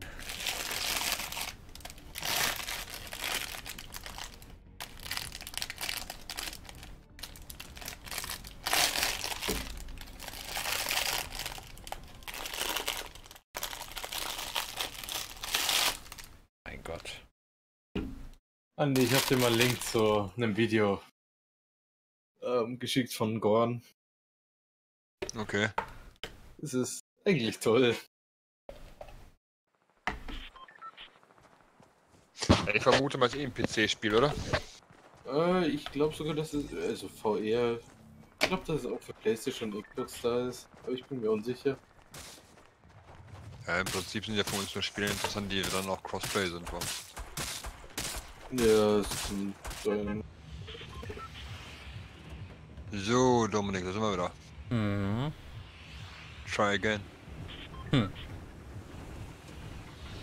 Mein Gott. Andi, ich hab dir mal einen Link zu einem Video ähm, geschickt von Gorn. Okay. Es ist eigentlich toll. Ich vermute mal, es ist eh ein P C-Spiel, oder? Äh, ich glaube sogar, dass es, also V R, ich glaube, dass es auch für PlayStation und Xbox da ist, aber ich bin mir unsicher. Ja, im Prinzip sind ja für uns nur Spiele interessant, die dann auch Crossplay sind. Wa? Ja, es ist ein, So, Dominik, da sind wir wieder. Mhm. Try again. Hm.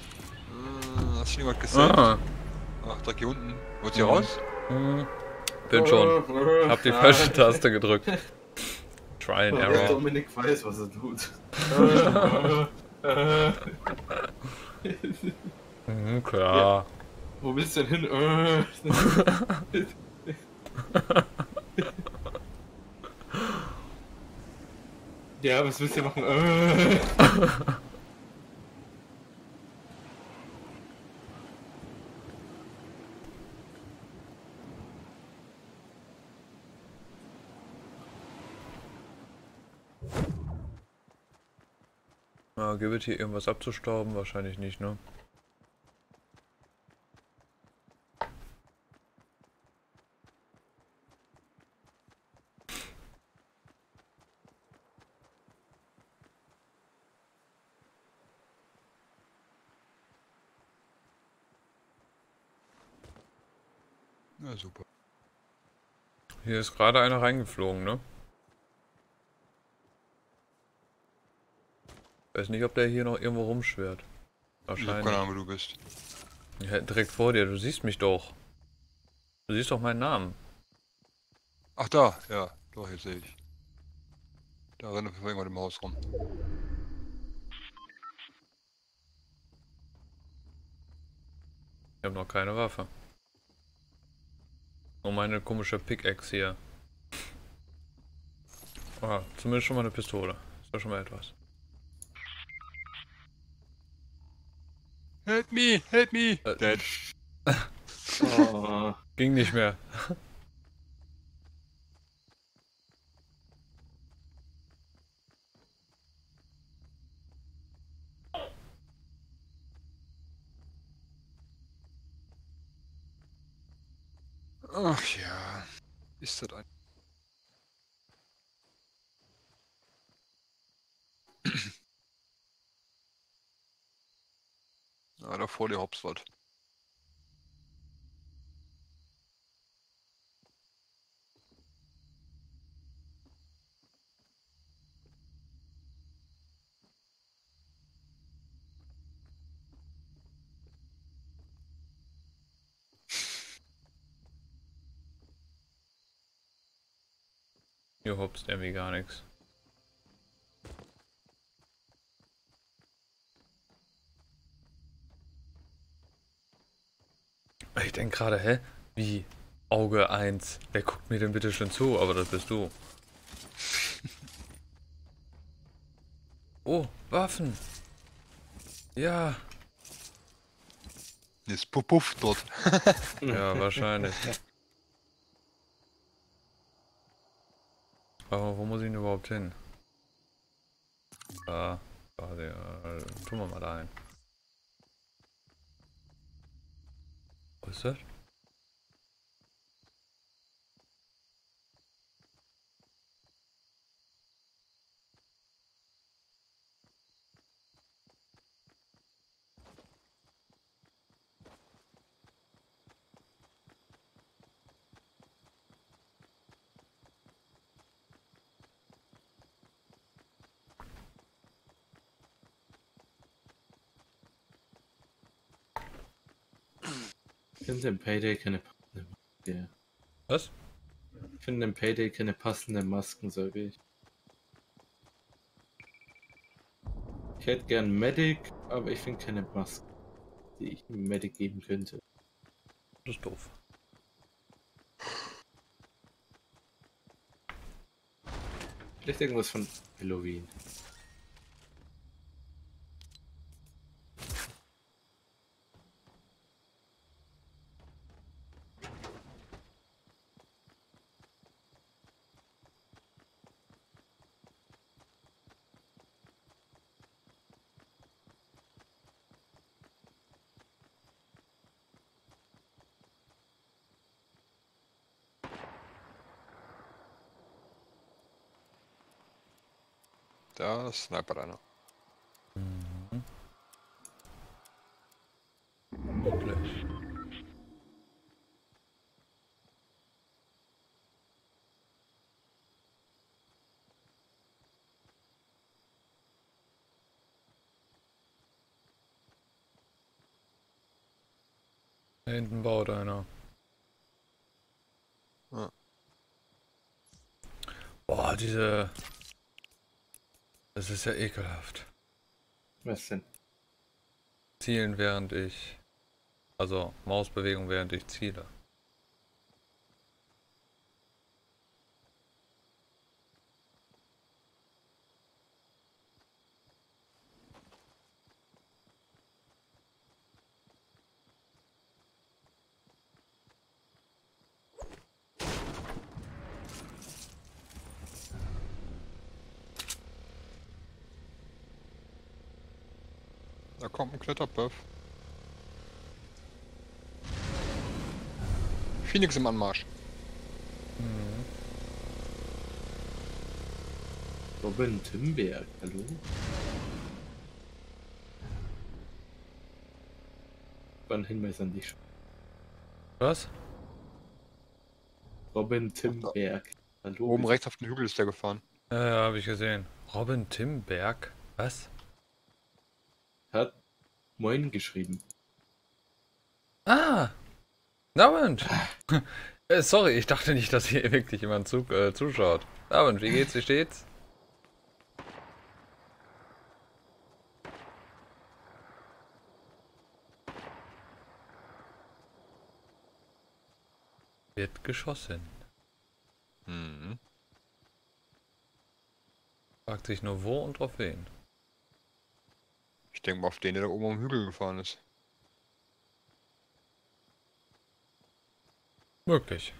Äh, hast du jemand gesehen? Ah. Ach, direkt hier unten. Wolltest du hier Mhm. raus? Hm. bin schon. Hab die falsche Taste gedrückt. Try and error. Dominik weiß, was er tut. Mhm, klar. Wo willst du denn hin? Ja, was willst du machen? Ja, gibt es hier irgendwas abzustauben? Wahrscheinlich nicht, ne? Na super. Hier ist gerade einer reingeflogen, ne? Weiß nicht, ob der hier noch irgendwo rumschwirrt. Ich hab Wahrscheinlich. keine Ahnung, wo du bist. Ja, direkt vor dir, du siehst mich doch. Du siehst doch meinen Namen. Ach da, ja. Doch, jetzt sehe ich. Da rennt auf irgendwann im Haus rum. Ich habe noch keine Waffe. Nur meine komische Pickaxe hier. Ah, zumindest schon mal eine Pistole. Ist ja schon mal etwas. Help me, help me! Äh. Dead. Oh. Ging nicht mehr. Ach ja. Ist das ein... Ah, da vor dir hops was. Hier hopst irgendwie gar nichts. Ich denke gerade, hä? Wie? Auge eins. Wer guckt mir denn bitte schön zu? Aber das bist du. Oh, Waffen. Ja. Ist puff dort. Ja, wahrscheinlich. Aber wo muss ich denn überhaupt hin? Da. Quasi. Äh, tun wir mal da ein. Was ist das? Ich finde im Payday keine passende Maske. Was? Ich finde im Payday keine passenden Masken, sage ich. Ich hätte gern Medic, aber ich finde keine Maske, die ich einem Medic geben könnte. Das ist doof. Vielleicht irgendwas von Halloween. Da snipert einer. Mhm. Wirklich. Da hinten baut einer. Ja. Boah, diese... Das ist ja ekelhaft. Was denn? Zielen während ich... Also Mausbewegung während ich ziele. Da kommt ein Kletterbuff. Phoenix im Anmarsch. Mhm. Robin Timberg, hallo? War ein Hinweis an dich. Was? Robin Timberg, hallo? Oben rechts auf den Hügel ist der gefahren. Ja, ja, habe ich gesehen. Robin Timberg? Was? Hat Moin geschrieben. Ah! Abend! äh, sorry, ich dachte nicht, dass hier wirklich jemand zu, äh, zuschaut. Abend, wie geht's, wie steht's? Wird geschossen. Mhm. Fragt sich nur wo und auf wen. Ich denke mal auf den, der da oben am Hügel gefahren ist. Möglich.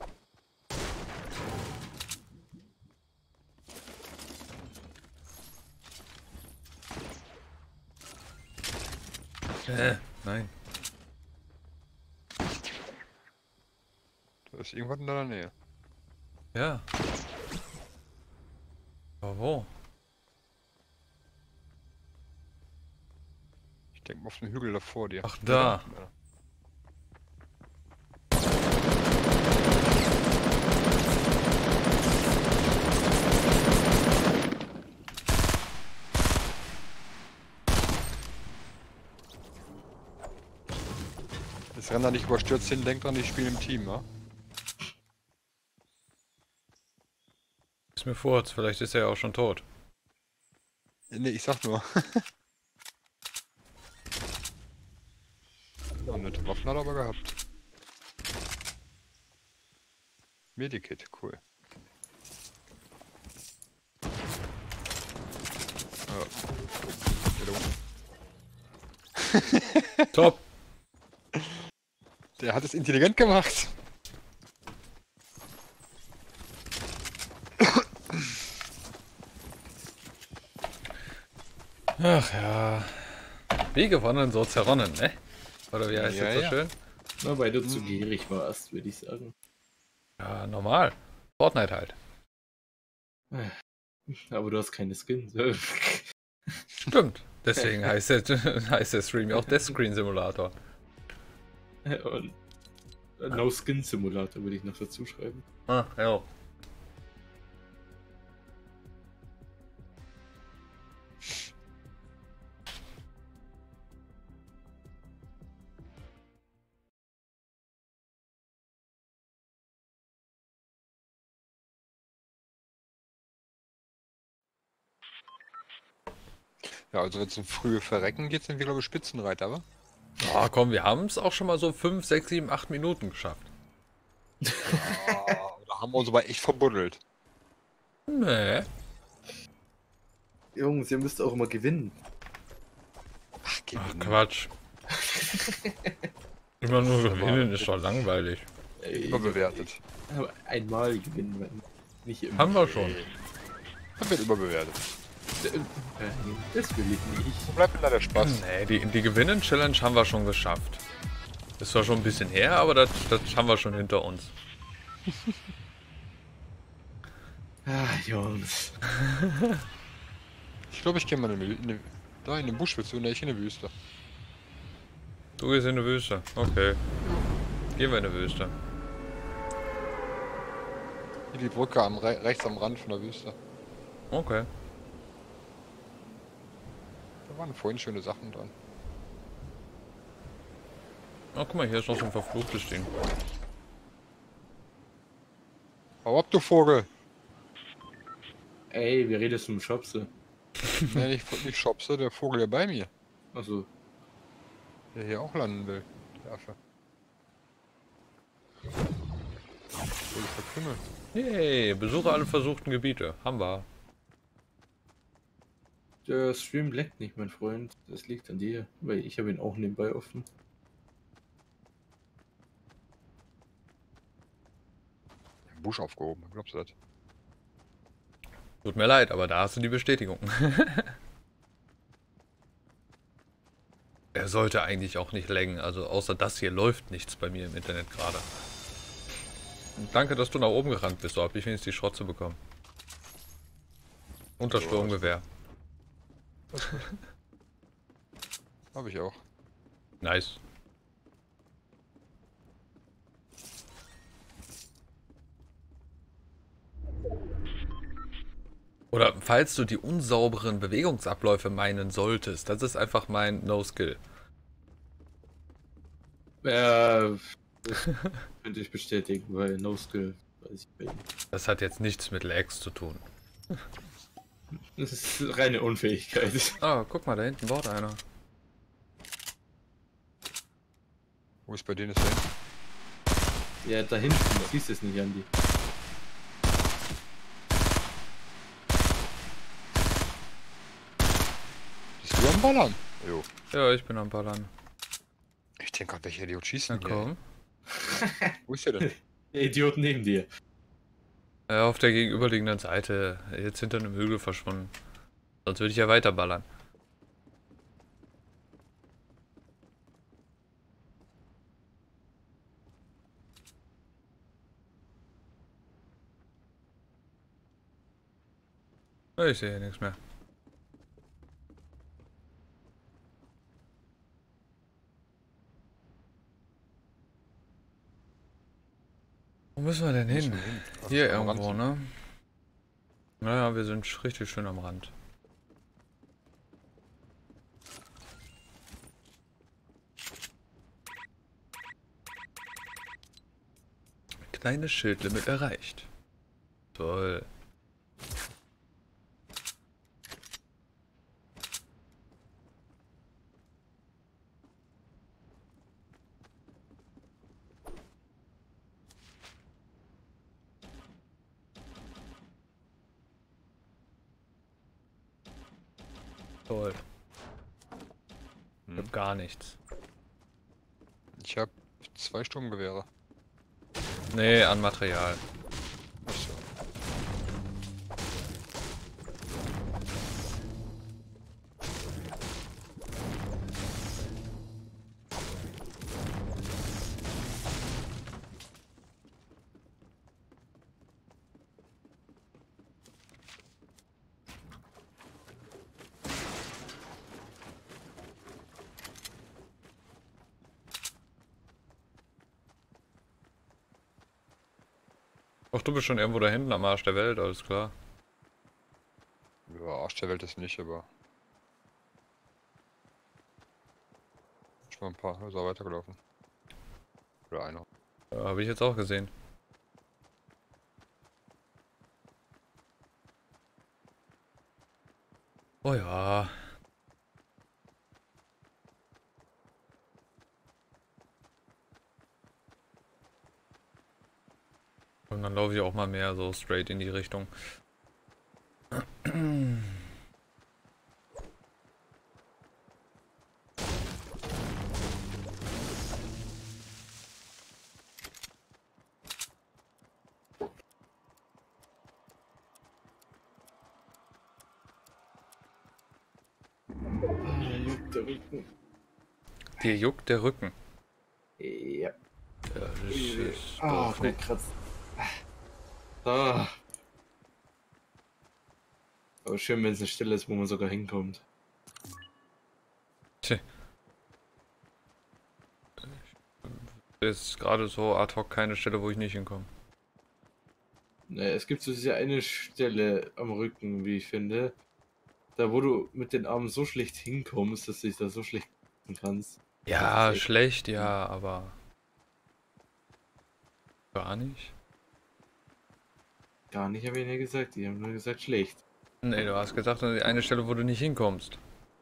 Äh, nein. Da ist irgendwas in deiner Nähe. Ja. Aber wo? Ich denke mal auf den Hügel da vor dir. Ach, da. Ja. Jetzt rennt er nicht überstürzt hin, denkt dran, ich spiele im Team, ja? Ist mir furz, vielleicht ist er ja auch schon tot. Ne, ich sag nur. Ja, nette Waffen hat er aber gehabt. Medikit, cool. Ja. Hallo. Top! Der hat es intelligent gemacht. Ach ja. Wie gewonnen, so zerronnen, ne? Oder wie heißt Ja, das so ja. schön? Na, weil du zu gierig warst, würde ich sagen. Ja, normal. Fortnite halt. Aber du hast keine Skins. Stimmt. Deswegen heißt der, heißt der Stream ja auch Death Screen Simulator. Und No Skin Simulator würde ich noch dazu schreiben. Ah, ja. Ja, also wenn es um frühe Verrecken geht, sind wir glaube ich Spitzenreiter, aber? Ah, komm, wir haben es auch schon mal so fünf, sechs, sieben, acht Minuten geschafft. Ah, da haben wir uns aber echt verbuddelt. Nee. Jungs, ihr müsst auch immer gewinnen. Ach, Ach, gewinnen. Quatsch. Immer nur gewinnen ist doch langweilig. Ey, Überbewertet. aber einmal gewinnen, wenn nicht immer. Haben wir schon. Das wird überbewertet. Äh, Das will ich nicht. Wo bleibt denn da der Spaß? Nee, die, die Gewinnen-Challenge haben wir schon geschafft. Das war schon ein bisschen her, aber das, das haben wir schon hinter uns. Ah, Jungs. Ich glaube, ich gehe mal in eine, in eine, da in den Busch, willst du? Ne, ich in eine Wüste. Du gehst in die Wüste. Okay. Gehen wir in die Wüste. Hier die Brücke am, re rechts am Rand von der Wüste. Okay. Da waren vorhin schöne Sachen dran. Oh, guck mal, hier ist noch so ein verfluchtes Ding. Hau ab, du Vogel! Ey, wie redest du im Shopse? Nein, ich nicht Schopse, der Vogel ja bei mir. Also, Der hier auch landen will. Der Affe. Will ich verkrümmeln. Yay, besuche alle versuchten Gebiete. Haben wir. der Stream leckt nicht, mein Freund. Das liegt an dir, weil ich habe ihn auch nebenbei offen. Busch aufgehoben, glaubst du das? Tut mir leid, aber da hast du die Bestätigung. Er sollte eigentlich auch nicht laggen, also außer das hier läuft nichts bei mir im Internet gerade. Danke, dass du nach oben gerannt bist, so hab ich wenigstens die Schrotze bekommen. Unter So, Sturmgewehr. Habe ich auch. Nice. Oder falls du die unsauberen Bewegungsabläufe meinen solltest, das ist einfach mein No-Skill. Ja, das könnte ich bestätigen, weil No Skill, weiß ich bei ihm. Das hat jetzt nichts mit Lags zu tun. Das ist reine Unfähigkeit. Ah, guck mal, da hinten baut einer. Wo ist bei denen das denn? Ja, da hinten, du siehst es nicht, Andi. Bist du am Ballern? Jo. Ja, ich bin am Ballern. Ich denke gerade, welcher Idiot schießt Na denn hier? komm. Wo ist der denn? Der Idiot neben dir. Ja, auf der gegenüberliegenden Seite. Jetzt hinter einem Hügel verschwunden. Sonst würde ich ja weiter ballern. Ich sehe hier nichts mehr. Wo müssen wir denn hin? Ach, Hier am irgendwo, Rand. ne? Naja, wir sind richtig schön am Rand. Kleines Schildlimit erreicht. Toll. Toll. Ich hab gar nichts. Ich habe zwei Sturmgewehre. Nee, an Material. Achso. Ach, du bist schon irgendwo da hinten am Arsch der Welt, alles klar. Ja, Arsch der Welt ist nicht, aber. Schon mal ein paar Häuser weitergelaufen. Oder einer. Ja, habe ich jetzt auch gesehen. Oh ja. Und dann laufe ich auch mal mehr so straight in die Richtung. Mir juckt der Rücken. Dir juckt der Rücken. Ja. Ja, das ist Ah, doof, voll ne? kratzt. Ah. Aber schön, wenn es eine Stelle ist, wo man sogar hinkommt. Tja. Ist gerade so ad hoc keine Stelle, wo ich nicht hinkomme. Naja, es gibt so diese eine Stelle am Rücken, wie ich finde. Da, wo du mit den Armen so schlecht hinkommst, dass du dich da so schlecht machen kannst. Ja, Das ist echt- schlecht, ja, aber gar nicht. Gar nicht, habe ich ja gesagt. Die haben nur gesagt, schlecht. Nee, du hast gesagt, an die eine Stelle, wo du nicht hinkommst.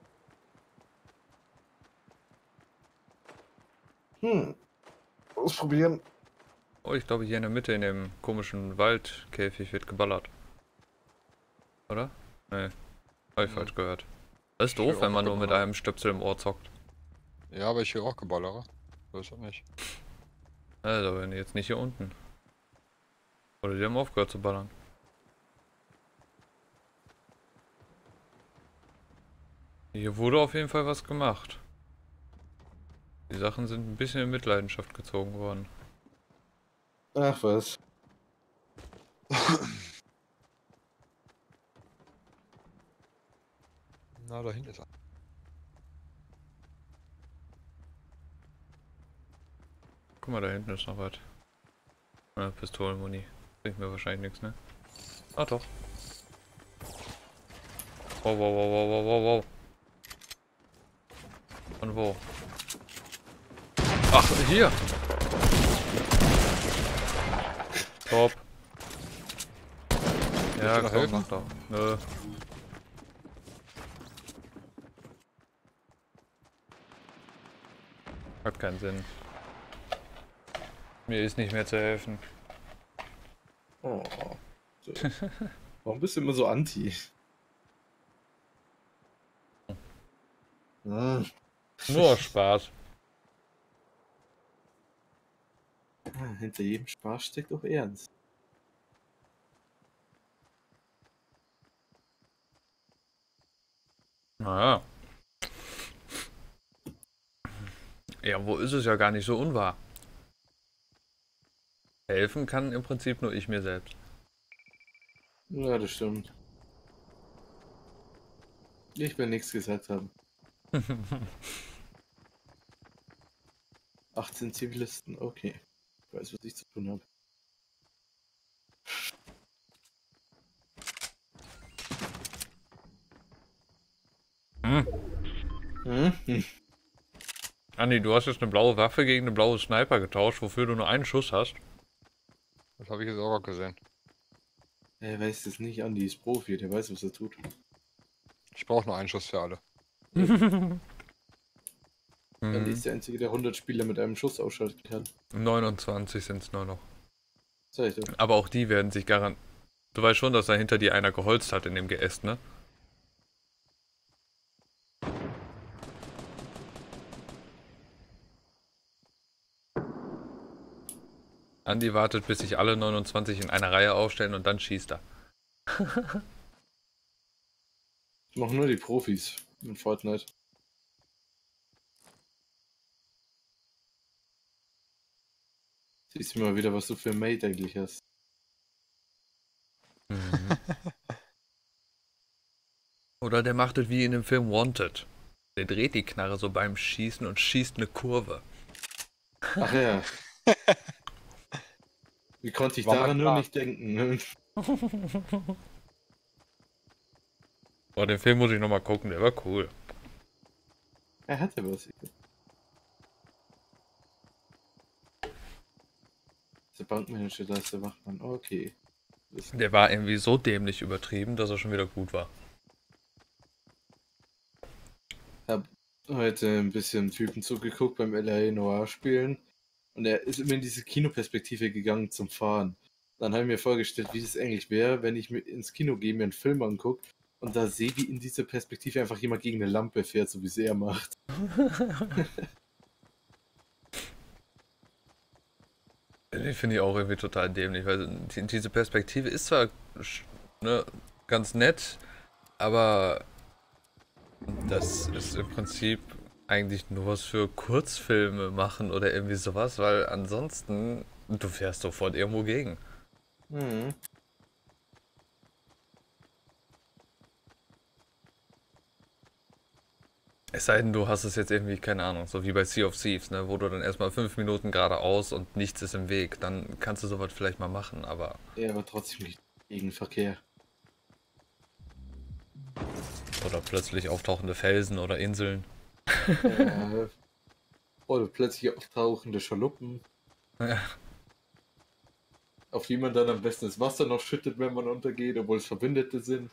Hm. Ausprobieren. Oh, ich glaube hier in der Mitte in dem komischen Waldkäfig wird geballert. Oder? Nee. Hab ich Hm. falsch gehört. Das ist Ich doof, höre wenn auch man nur mit Geballere. einem Stöpsel im Ohr zockt. Ja, aber ich höre auch Geballere. So ist das nicht. Also, wenn jetzt nicht hier unten. Oder die haben aufgehört zu ballern. Hier wurde auf jeden Fall was gemacht. Die Sachen sind ein bisschen in Mitleidenschaft gezogen worden. Ach was. Na, da hinten ist er. Guck mal, da hinten ist noch was. Ja, Pistolenmuni. Bringt mir wahrscheinlich nichts, ne? Ah doch. Wow, wow, wow, wow, wow, wow, wow. Von wo? Ach, hier! Top. Ja, dir noch komm, helfen? mach doch. Nö. Hat keinen Sinn. Mir ist nicht mehr zu helfen. Oh. So. Warum bist du immer so anti? Hm. Nur Spaß. Ah, hinter jedem Spaß steckt auch Ernst. Naja. Ja, wo ist es ja gar nicht so unwahr. Helfen kann im Prinzip nur ich mir selbst. Ja, das stimmt. Ich will nichts gesagt haben. achtzehn Zivilisten, okay. Ich weiß, was ich zu tun habe. Hm. Hm? Hm. Andi, du hast jetzt eine blaue Waffe gegen eine blaue Sniper getauscht, wofür du nur einen Schuss hast. Das habe ich jetzt auch gesehen. Er weiß es nicht, Andi ist Profi, der weiß, was er tut. Ich brauche nur einen Schuss für alle. Andi Mhm. ist der Einzige, der hundert Spieler mit einem Schuss ausschalten kann. neunundzwanzig sind es nur noch. Sag ich doch. Aber auch die werden sich garant... Du weißt schon, dass da hinter dir einer geholzt hat in dem Geäst, ne? Andi wartet, bis sich alle neunundzwanzig in einer Reihe aufstellen und dann schießt er. Das machen nur die Profis in Fortnite. Siehst du mal wieder, was du für ein Mate eigentlich hast. Mhm. Oder der macht es wie in dem Film Wanted. Der dreht die Knarre so beim Schießen und schießt eine Kurve. Ach ja. Wie konnte ich War mal daran nur klar. nicht denken? Boah, den Film muss ich nochmal gucken, der war cool. Er hatte was. Der Bankmanager, da ist der Wachmann. Okay. Das Der war irgendwie so dämlich übertrieben, dass er schon wieder gut war. hab heute ein bisschen Typen zugeguckt beim L A Noir spielen und er ist immer in diese Kinoperspektive gegangen zum Fahren. Dann habe ich mir vorgestellt, wie es eigentlich wäre, wenn ich mir ins Kino gehe, mir einen Film angucke und da sehe, wie in dieser Perspektive einfach jemand gegen eine Lampe fährt, so wie es er macht. Den finde ich auch irgendwie total dämlich, weil die, diese Perspektive ist zwar ne, ganz nett, aber das ist im Prinzip eigentlich nur was für Kurzfilme machen oder irgendwie sowas, weil ansonsten, du fährst sofort irgendwo gegen. Mhm. Es sei denn, du hast es jetzt irgendwie, keine Ahnung, so wie bei Sea of Thieves, ne, wo du dann erstmal fünf Minuten geradeaus und nichts ist im Weg, dann kannst du sowas vielleicht mal machen, aber Er aber trotzdem nicht gegen Verkehr. oder plötzlich auftauchende Felsen oder Inseln. äh, oder plötzlich auftauchende Schaluppen. Ja. auf die man dann am besten das Wasser noch schüttet, wenn man untergeht, obwohl es Verbündete sind.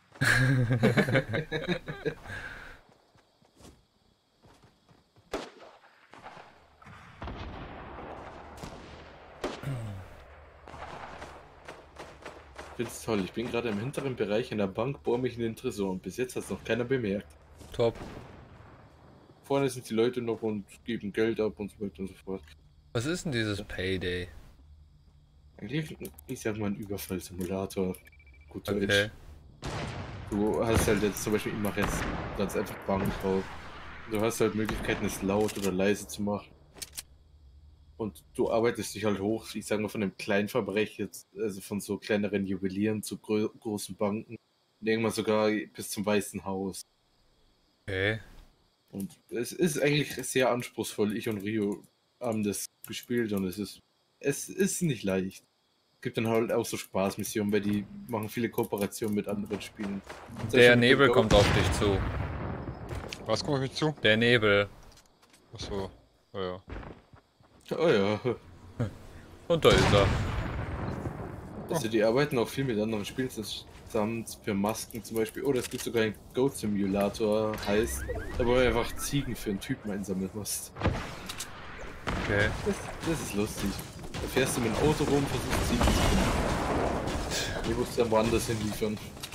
Ich find's toll. Ich bin gerade im hinteren Bereich in der Bank, bohre mich in den Tresor und bis jetzt hat es noch keiner bemerkt. Top. Vorne sind die Leute noch und geben Geld ab und so weiter und so fort. Was ist denn dieses Payday? Eigentlich, ich sag mal, ein Überfallsimulator. Gut Okay. Deutsch. Du hast halt jetzt zum Beispiel immer jetzt ganz einfach Bank drauf. Du hast halt Möglichkeiten, es laut oder leise zu machen. Und du arbeitest dich halt hoch, ich sag mal, von einem kleinen Verbrechen, jetzt, also von so kleineren Juwelieren zu grö großen Banken. Und irgendwann sogar bis zum Weißen Haus. Okay. Und es ist eigentlich sehr anspruchsvoll. Ich und Rio haben das gespielt und es ist, es ist nicht leicht. Es gibt dann halt auch so Spaßmissionen, weil die machen viele Kooperationen mit anderen Spielen. Zum Der Beispiel mit Nebel dem kommt auf dich zu. Was kommt mit zu? Der Nebel. Achso. Ja, ja. Oh ja. Und da ist er. Also die arbeiten auch viel mit anderen Spielen zusammen, für Masken zum Beispiel. Oder es gibt sogar einen Goat Simulator, heißt, da wo du einfach Ziegen für einen Typen einsammeln musst. Okay. Das, das ist lustig. Da fährst du mit dem Auto rum, versuchst Ziegen zu finden. Die musst du dann woanders hinliefern.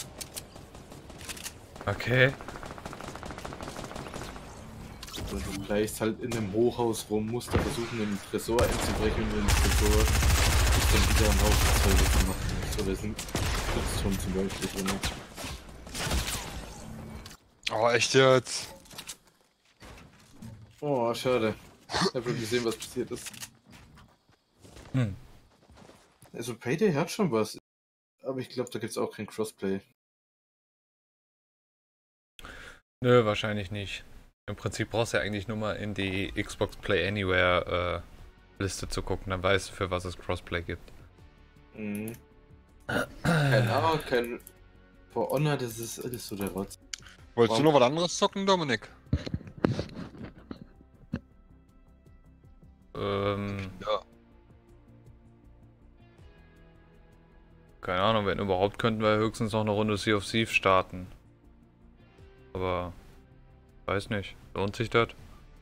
Okay. Also du bleibst halt in einem Hochhaus rum, musst da versuchen, den Tresor einzubrechen und den Tresor ist dann wieder ein Haufen Zeug zu machen. So, da ist ein Schutzturm zum Beispiel drin. Oh, echt jetzt? Oh, schade. Ich hab schon gesehen, was passiert ist. Hm. Also Payday hat schon was, aber ich glaube, da gibt's auch kein Crossplay. Nö, wahrscheinlich nicht. Im Prinzip brauchst du ja eigentlich nur mal in die Xbox Play Anywhere äh, Liste zu gucken, dann weißt du, für was es Crossplay gibt. Mhm. Kein A, kein For Honor, das ist alles so der Rotz. Wolltest Warum? du noch was anderes zocken, Dominik? Ähm, Ja. keine Ahnung, wenn überhaupt, könnten wir höchstens noch eine Runde Sea of Thieves starten. Aber, weiß nicht, lohnt sich das?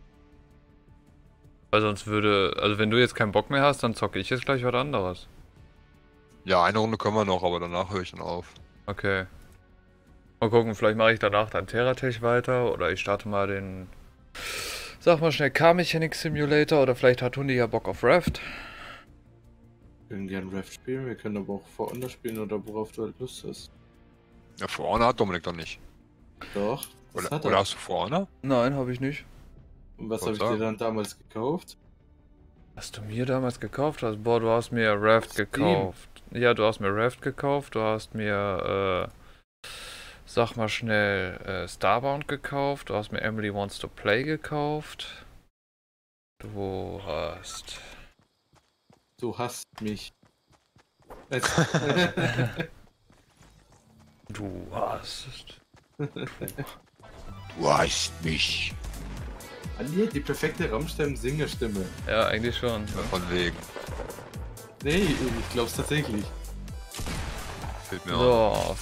Weil sonst würde, also wenn du jetzt keinen Bock mehr hast, dann zocke ich jetzt gleich was anderes. Ja, eine Runde können wir noch, aber danach höre ich dann auf. Okay. Mal gucken, vielleicht mache ich danach dann Terratech weiter oder ich starte mal den, sag mal schnell, Car Mechanic Simulator oder vielleicht hat Hundi ja Bock auf Raft. Wir können gerne Raft spielen, wir können aber auch For Honor spielen oder worauf du halt Lust hast. Ja, For Honor hat Dominik doch nicht. Doch, das Oder, hat er. oder hast du For Honor? Nein, habe ich nicht. Und was Was habe ich sagen? dir dann damals gekauft? Hast du mir damals gekauft hast? Boah, du hast mir Raft Steam. gekauft. Ja, du hast mir Raft gekauft, du hast mir, äh, sag mal schnell, äh, Starbound gekauft, du hast mir Emily Wants to Play gekauft. Du hast... Du hasst mich. Du hast... Du hast mich. Andi hat die perfekte Rammstein-Singerstimme. Ja, eigentlich schon. Ja, von wegen. Nee, ich glaub's tatsächlich. Fällt mir an. So,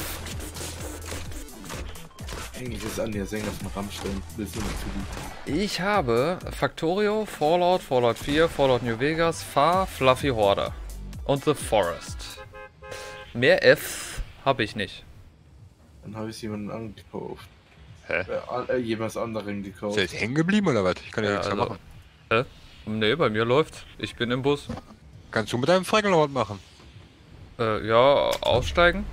Eigentlich ist Andi der Sänger von Rammstein. Willst du nicht zu lieb? ich habe Factorio, Fallout, Fallout vier, Fallout New Vegas, Far, Fluffy Horde und The Forest. Mehr F habe ich nicht. Dann habe ich jemanden angekauft. Hä? Äh, äh, jemals anderen Ist gekauft. der jetzt hängen geblieben oder was? Ich kann ja, Ja, nichts mehr also- machen. Hä? Nee, bei mir läuft's. Ich bin im Bus. Kannst du mit deinem Fregel noch was machen? Äh, ja, aussteigen.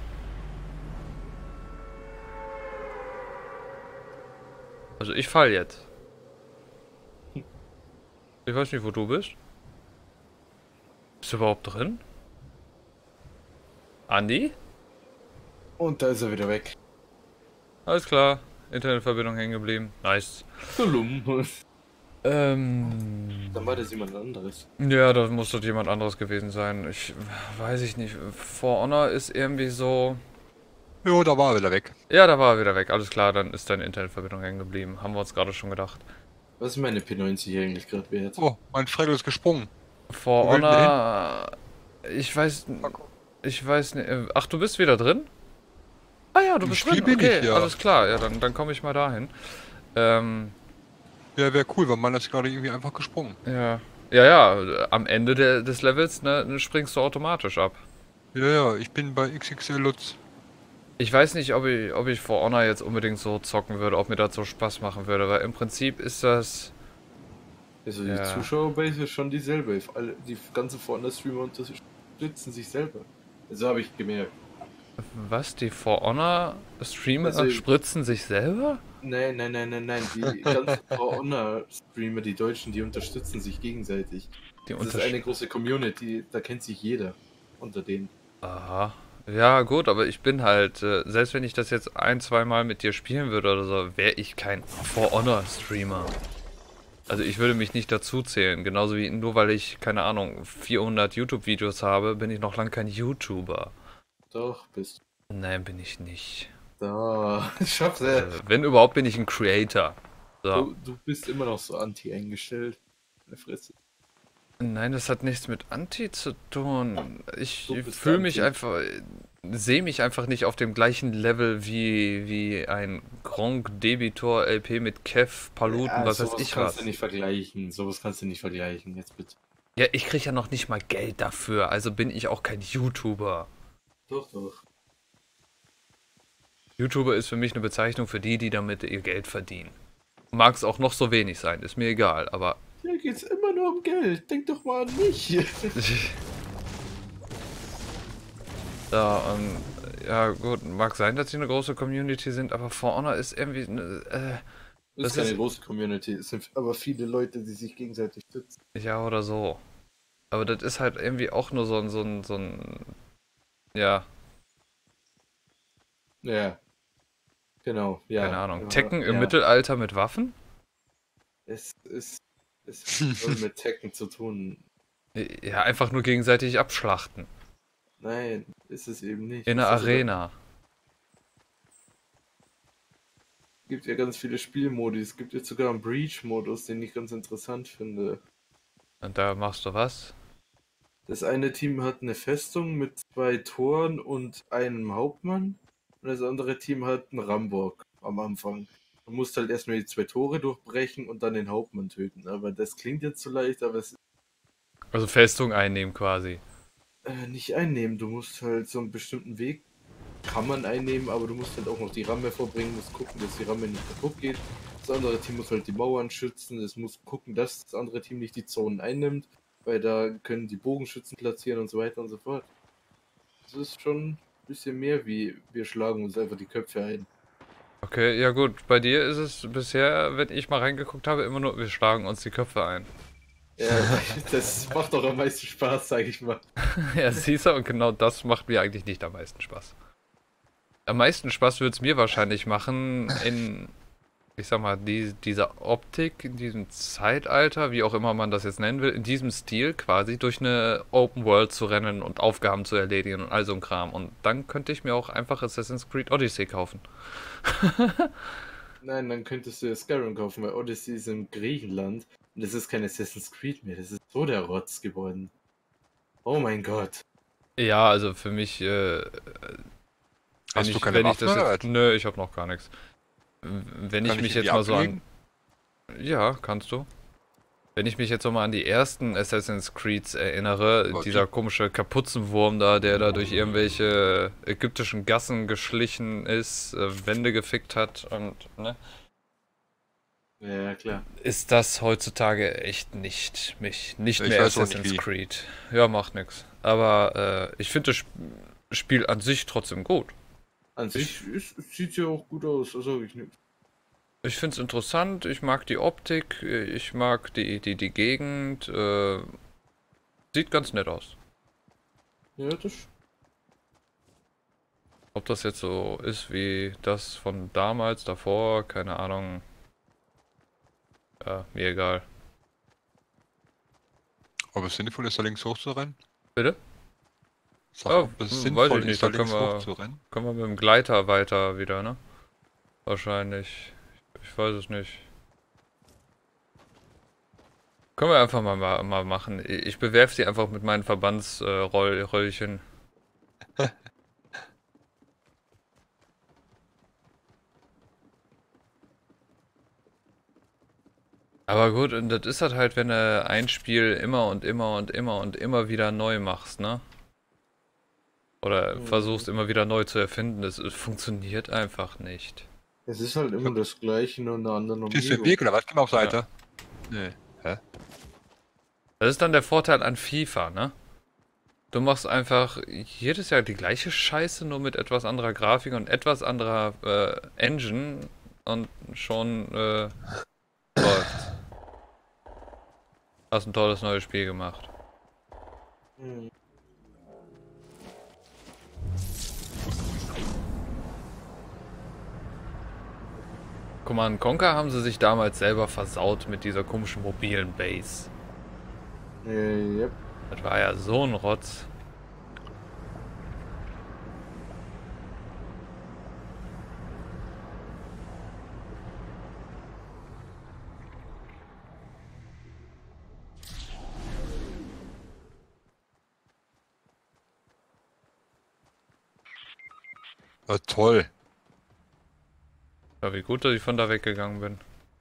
Also ich fall jetzt. Ich weiß nicht, wo du bist. Bist du überhaupt drin? Andi? Und da ist er wieder weg. Alles klar. Internetverbindung hängen geblieben. Nice. Tulum. Ähm. Dann war das jemand anderes. Ja, das muss doch jemand anderes gewesen sein. Ich weiß ich nicht. For Honor ist irgendwie so. Jo, da war er wieder weg. Ja, da war er wieder weg. Alles klar, dann ist deine Internetverbindung hängen geblieben. Haben wir uns gerade schon gedacht. Was ist meine P neunzig eigentlich gerade wert? Oh, mein Fregel ist gesprungen. For Wo will denn Honor Ich weiß... Ich weiß nicht... Ach, du bist wieder drin? Ah ja, du Im bist Spiel drin. bin Okay, ich, ja. alles klar. Ja, dann, dann komme ich mal dahin. Ähm... Ja, wäre cool, weil man ist gerade irgendwie einfach gesprungen. Ja. Ja, ja, am Ende der, des Levels, ne, springst du automatisch ab. Ja, ja, ich bin bei X X L Lutz. Ich weiß nicht, ob ich, ob ich For Honor jetzt unbedingt so zocken würde, ob mir das so Spaß machen würde, weil im Prinzip ist das... Also Ja. die Zuschauerbase ist schon dieselbe. Alle, die ganzen For Honor-Streamer unterstützen sich selber. Also habe ich gemerkt. Was? Die For Honor Streamer Also- spritzen sich selber? Nein, nein, nein, nein, nein. Die ganzen For Honor-Streamer, die Deutschen, die unterstützen sich gegenseitig. Die Das ist untersch- eine große Community, da kennt sich jeder unter denen. Aha. Ja, gut, aber ich bin halt, äh, selbst wenn ich das jetzt ein, zwei Mal mit dir spielen würde oder so, wäre ich kein For Honor Streamer. Also ich würde mich nicht dazu zählen, genauso wie nur weil ich, keine Ahnung, vierhundert YouTube-Videos habe, bin ich noch lang kein YouTuber. Doch, bist Nein, bin ich nicht. du. Da, schaff's Äh, ja. wenn überhaupt, bin ich ein Creator. So. Du, du bist immer noch so anti eingestellt. Eine Fresse. Nein, das hat nichts mit Anti zu tun. Ich Du bist fühle mich Anti. einfach, sehe mich einfach nicht auf dem gleichen Level wie, wie ein Gronk, Debitor, L P mit Kev, Paluten, Ja, was weiß sowas ich kannst was. du nicht vergleichen. Sowas kannst du nicht vergleichen. Jetzt bitte. Ja, ich kriege ja noch nicht mal Geld dafür, also bin ich auch kein YouTuber. Doch, doch. YouTuber ist für mich eine Bezeichnung für die, die damit ihr Geld verdienen. Mag es auch noch so wenig sein, ist mir egal, aber... Hier geht's immer nur um Geld. Denk doch mal an mich. Ja, und, ja gut, mag sein, dass sie eine große Community sind, aber For Honor ist irgendwie... ne, Äh, Das Das ist keine ist- große Community. Es sind aber viele Leute, die sich gegenseitig stützen. ja, oder so. Aber das ist halt irgendwie auch nur so ein, so ein, so ein... Ja, Ja. Genau, ja. keine Ahnung. Ja, Tekken im ja. Mittelalter mit Waffen? Es ist. Es hat null mit Tekken zu tun. Ja, einfach nur gegenseitig abschlachten. Nein, ist es eben nicht. In der Es ist sogar- Arena. Es gibt ja ganz viele Spielmodi. Es gibt jetzt sogar einen Breach-Modus, den ich ganz interessant finde. Und da machst du was? Das eine Team hat eine Festung mit zwei Toren und einem Hauptmann. Und das andere Team hat einen Rambock am Anfang. Du musst halt erstmal die zwei Tore durchbrechen und dann den Hauptmann töten. Aber das klingt jetzt so leicht, aber es ist Also Festung einnehmen quasi. äh, nicht einnehmen. Du musst halt so einen bestimmten Weg kann man einnehmen, aber du musst halt auch noch die Ramme vorbringen, musst gucken, dass die Ramme nicht kaputt geht. Das andere Team muss halt die Mauern schützen, es muss gucken, dass das andere Team nicht die Zonen einnimmt, weil da können die Bogenschützen platzieren und so weiter und so fort. Das ist schon ein bisschen mehr wie wir schlagen uns einfach die Köpfe ein. Okay, ja gut. Bei dir ist es bisher, wenn ich mal reingeguckt habe, immer nur, wir schlagen uns die Köpfe ein. Ja, das macht doch am meisten Spaß, sag ich mal. Ja, siehst du, und genau das macht mir eigentlich nicht am meisten Spaß. Am meisten Spaß würde es mir wahrscheinlich machen, in, ich sag mal, die, dieser Optik, in diesem Zeitalter, wie auch immer man das jetzt nennen will, in diesem Stil quasi durch eine Open World zu rennen und Aufgaben zu erledigen und all so ein Kram. Und dann könnte ich mir auch einfach Assassin's Creed Odyssey kaufen. Nein, dann könntest du ja Skyrim kaufen, weil Odyssey ist in Griechenland und das ist kein Assassin's Creed mehr, das ist so der Rotz geworden. Oh mein Gott. Ja, also für mich, äh, wenn Hast ich, du keine wenn ich das Waffen, jetzt, oder? nö, ich habe noch gar nichts. Wenn Kann ich mich ich die jetzt mal so an, ablegen? ja, kannst du. Wenn ich mich jetzt so mal an die ersten Assassin's Creeds erinnere, Aber dieser die- komische Kapuzenwurm da, der da durch irgendwelche ägyptischen Gassen geschlichen ist, äh, Wände gefickt hat und, ne, Ja, klar. ist das heutzutage echt nicht mich, nicht Ich mehr weiß auch nicht Assassin's wie. Creed. Ja, macht nix. Aber äh, ich finde das Sp- Spiel an sich trotzdem gut. An sich ist, sieht ja auch gut aus, das sag ich nicht. Ich finde es interessant, ich mag die Optik, ich mag die, die, die Gegend, äh, sieht ganz nett aus. Ja, das. Ob das jetzt so ist wie das von damals, davor, keine Ahnung. Ja, mir egal. Ob es sinnvoll ist, da links hoch zu rennen? Bitte? Sag, Oh, ob es hm, weiß sinnvoll ich nicht, ist, da da links können wir- hoch zu rennen? Kommen wir mit dem Gleiter weiter wieder, ne? Wahrscheinlich. Ich weiß es nicht. Können wir einfach mal, mal, mal machen. Ich bewerfe sie einfach mit meinen Verbandsröllchen. Äh, Aber gut, und das ist halt halt, wenn du ein Spiel immer und immer und immer und immer wieder neu machst, ne? Oder Mhm. versuchst immer wieder neu zu erfinden. Das es funktioniert einfach nicht. Es ist halt immer das Gleiche, nur in einer anderen Bist du im Umgebung. Weg oder was? Geh mal auf Seite. Nee. Hä? Das ist dann der Vorteil an FIFA, ne? Du machst einfach jedes Jahr die gleiche Scheiße, nur mit etwas anderer Grafik und etwas anderer äh, Engine und schon äh, läuft's. Hast ein tolles neues Spiel gemacht. Mhm. Command Conquer haben sie sich damals selber versaut mit dieser komischen mobilen Base. Äh, yep. Das war ja so ein Rotz. Ja, toll. Ja, wie gut, dass ich von da weggegangen bin.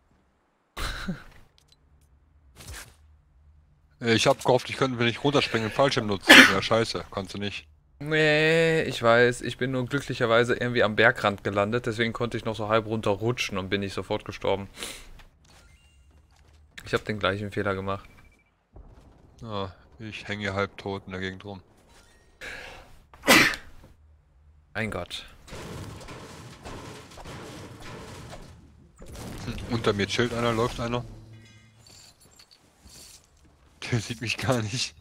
Äh, Ich hab gehofft, ich könnte, wenn ich runterspringen, den Fallschirm nutzen. Ja, scheiße, kannst du nicht. Nee, ich weiß, ich bin nur glücklicherweise irgendwie am Bergrand gelandet, deswegen konnte ich noch so halb runterrutschen und bin nicht sofort gestorben. Ich habe den gleichen Fehler gemacht. Ja, ich hänge hier halb tot in der Gegend rum. Mein Gott. Hm, unter mir chillt einer, läuft einer. Der sieht mich gar nicht.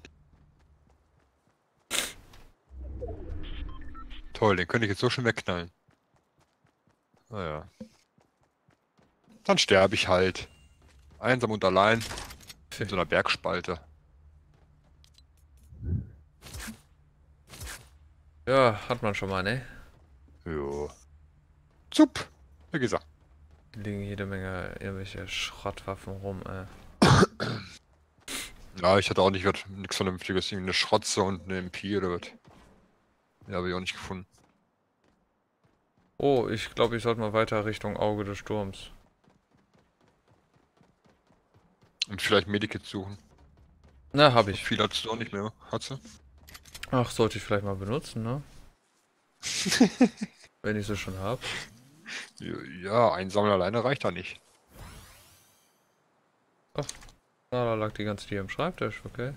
Toll, den könnte ich jetzt so schön wegknallen. Naja. Dann sterbe ich halt. Einsam und allein. In so einer Bergspalte. Ja, hat man schon mal, ne? Jo. Zup. Wie gesagt. Liegen jede Menge irgendwelche Schrottwaffen rum, ey. Ja, ich hatte auch nicht nichts Vernünftiges. Irgendwie eine Schrotze und eine M P oder was. Ja, habe ich auch nicht gefunden. Oh, ich glaube, ich sollte mal weiter Richtung Auge des Sturms. Und vielleicht Medikits suchen. Na, hab ich. Viel hattest du auch nicht mehr, hat sie? Ach, sollte ich vielleicht mal benutzen, ne? Wenn ich sie schon hab. Ja, einsammeln alleine reicht da nicht. Na, da lag die ganze hier im Schreibtisch, okay.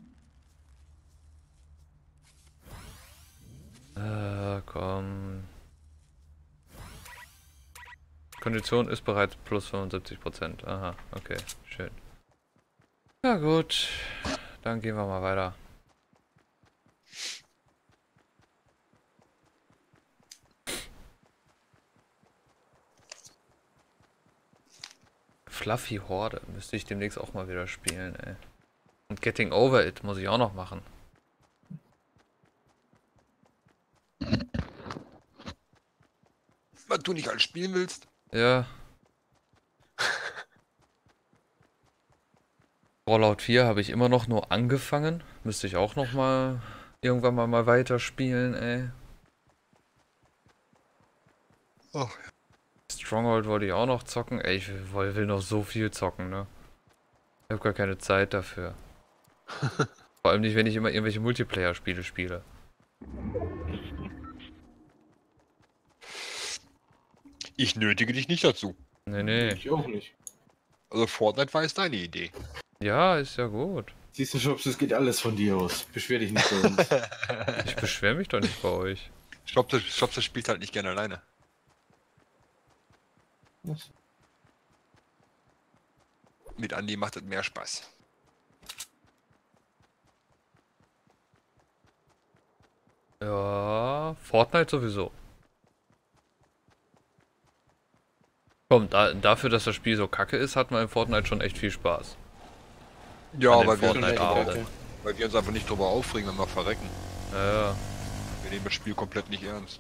Äh, komm. Kondition ist bereits plus fünfundsiebzig Prozent. Aha, okay, schön. Ja gut, dann gehen wir mal weiter. Fluffy Horde müsste ich demnächst auch mal wieder spielen, ey. Und Getting Over It muss ich auch noch machen. Was du nicht als spielen willst? Ja. Fallout vier habe ich immer noch nur angefangen. Müsste ich auch noch mal irgendwann mal, mal weiterspielen, ey. Ach, Stronghold wollte ich auch noch zocken. Ey, ich will, will noch so viel zocken, ne? Ich habe gar keine Zeit dafür. Vor allem nicht, wenn ich immer irgendwelche Multiplayer-Spiele spiele. ich nötige dich nicht dazu. Nee, nee. Ich auch nicht. Also Fortnite war jetzt deine Idee. Ja, ist ja gut. Siehst du, Schubs, das geht alles von dir aus. Beschwer dich nicht bei uns. Ich beschwere mich doch nicht bei euch. Schopse, Schopse spielt halt nicht gerne alleine. Was? Mit Andi macht es mehr Spaß. Ja, Fortnite sowieso. Komm, da, dafür, dass das Spiel so kacke ist, hat man in Fortnite schon echt viel Spaß. Ja, An den weil wir, Fortnite Abenden. weil wir uns einfach nicht drüber aufregen, wenn wir verrecken. Ja, ja. Wir nehmen das Spiel komplett nicht ernst.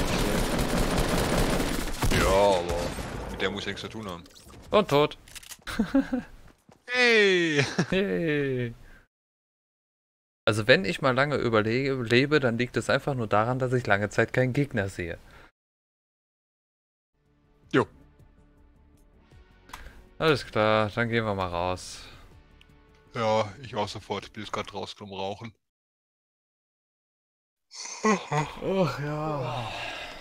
Ja, Ja, aber mit der muss ja nichts zu tun haben. Und tot. Hey! Hey. Also wenn ich mal lange überlebe, dann liegt es einfach nur daran, dass ich lange Zeit keinen Gegner sehe. Jo. Alles klar, dann gehen wir mal raus. Ja, ich auch sofort. Ich bin jetzt gerade rausgekommen rauchen. Ach ja.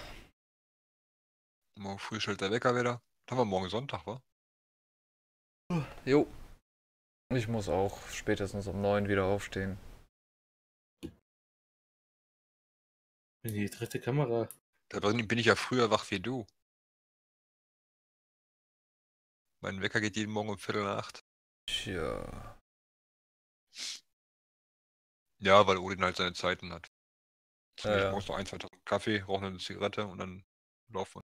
Morgen früh stellt der Wecker wieder. Haben wir morgen Sonntag, wa? Jo. Ich muss auch spätestens um neun wieder aufstehen. Die dritte Kamera. Da bin bin ich ja früher wach wie du. Mein Wecker geht jeden Morgen um Viertel nach acht. Tja. Ja, weil Odin halt seine Zeiten hat. Zum Ja, Beispiel ja. morgens noch ein, zwei Tassen Kaffee, rauchen eine Zigarette und dann laufen wir.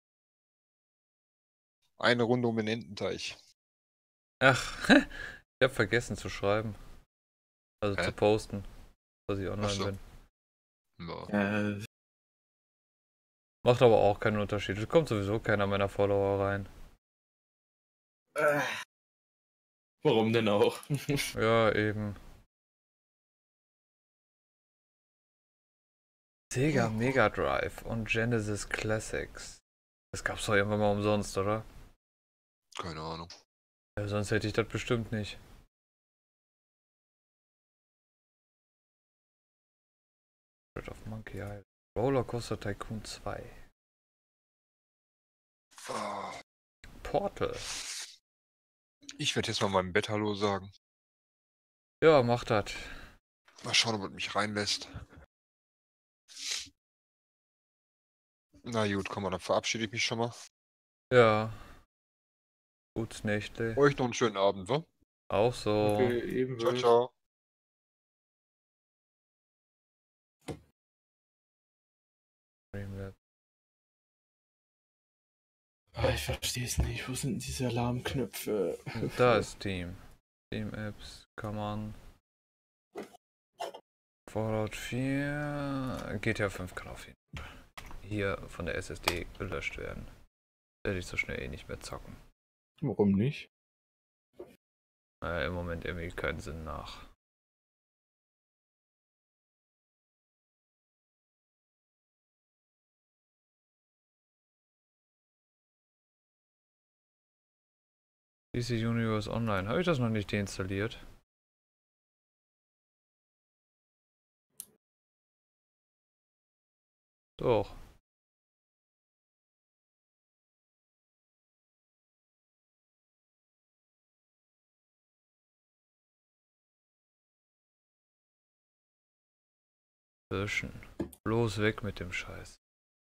Eine Runde um den Ententeich. Ach, ich hab vergessen zu schreiben. Also Hä? zu posten, dass ich online Ach so. bin. Ja. Äh, Macht aber auch keinen Unterschied. Es kommt sowieso keiner meiner Follower rein. äh, warum denn auch? Ja, eben. Sega Mega Drive und Genesis Classics. Das gab's doch irgendwann mal umsonst, oder? Keine Ahnung. Ja, sonst hätte ich das bestimmt nicht. Red of Monkey Island. Rollercoaster Tycoon zwei. Oh. Portal. Ich werde jetzt mal meinem Bett Hallo sagen. Ja, mach das. Mal schauen, ob es mich reinlässt. Na gut, komm mal, dann verabschiede ich mich schon mal. Ja. Gutes Nächte. Euch noch einen schönen Abend, wa? Auch so. Okay, Ciao, ebenfalls. ciao. Streamlabs. Ah, ich verstehe es nicht. Wo sind diese Alarmknöpfe? Da ist Steam. Steam Apps kann man. Fallout vier. G T A fünf kann auf jeden Fall hier von der S S D gelöscht werden. Werde ich so schnell eh nicht mehr zocken. Warum nicht? Naja, im Moment irgendwie keinen Sinn nach. D C Universe Online. Habe ich das noch nicht deinstalliert? Doch. Löschen. Bloß weg mit dem Scheiß.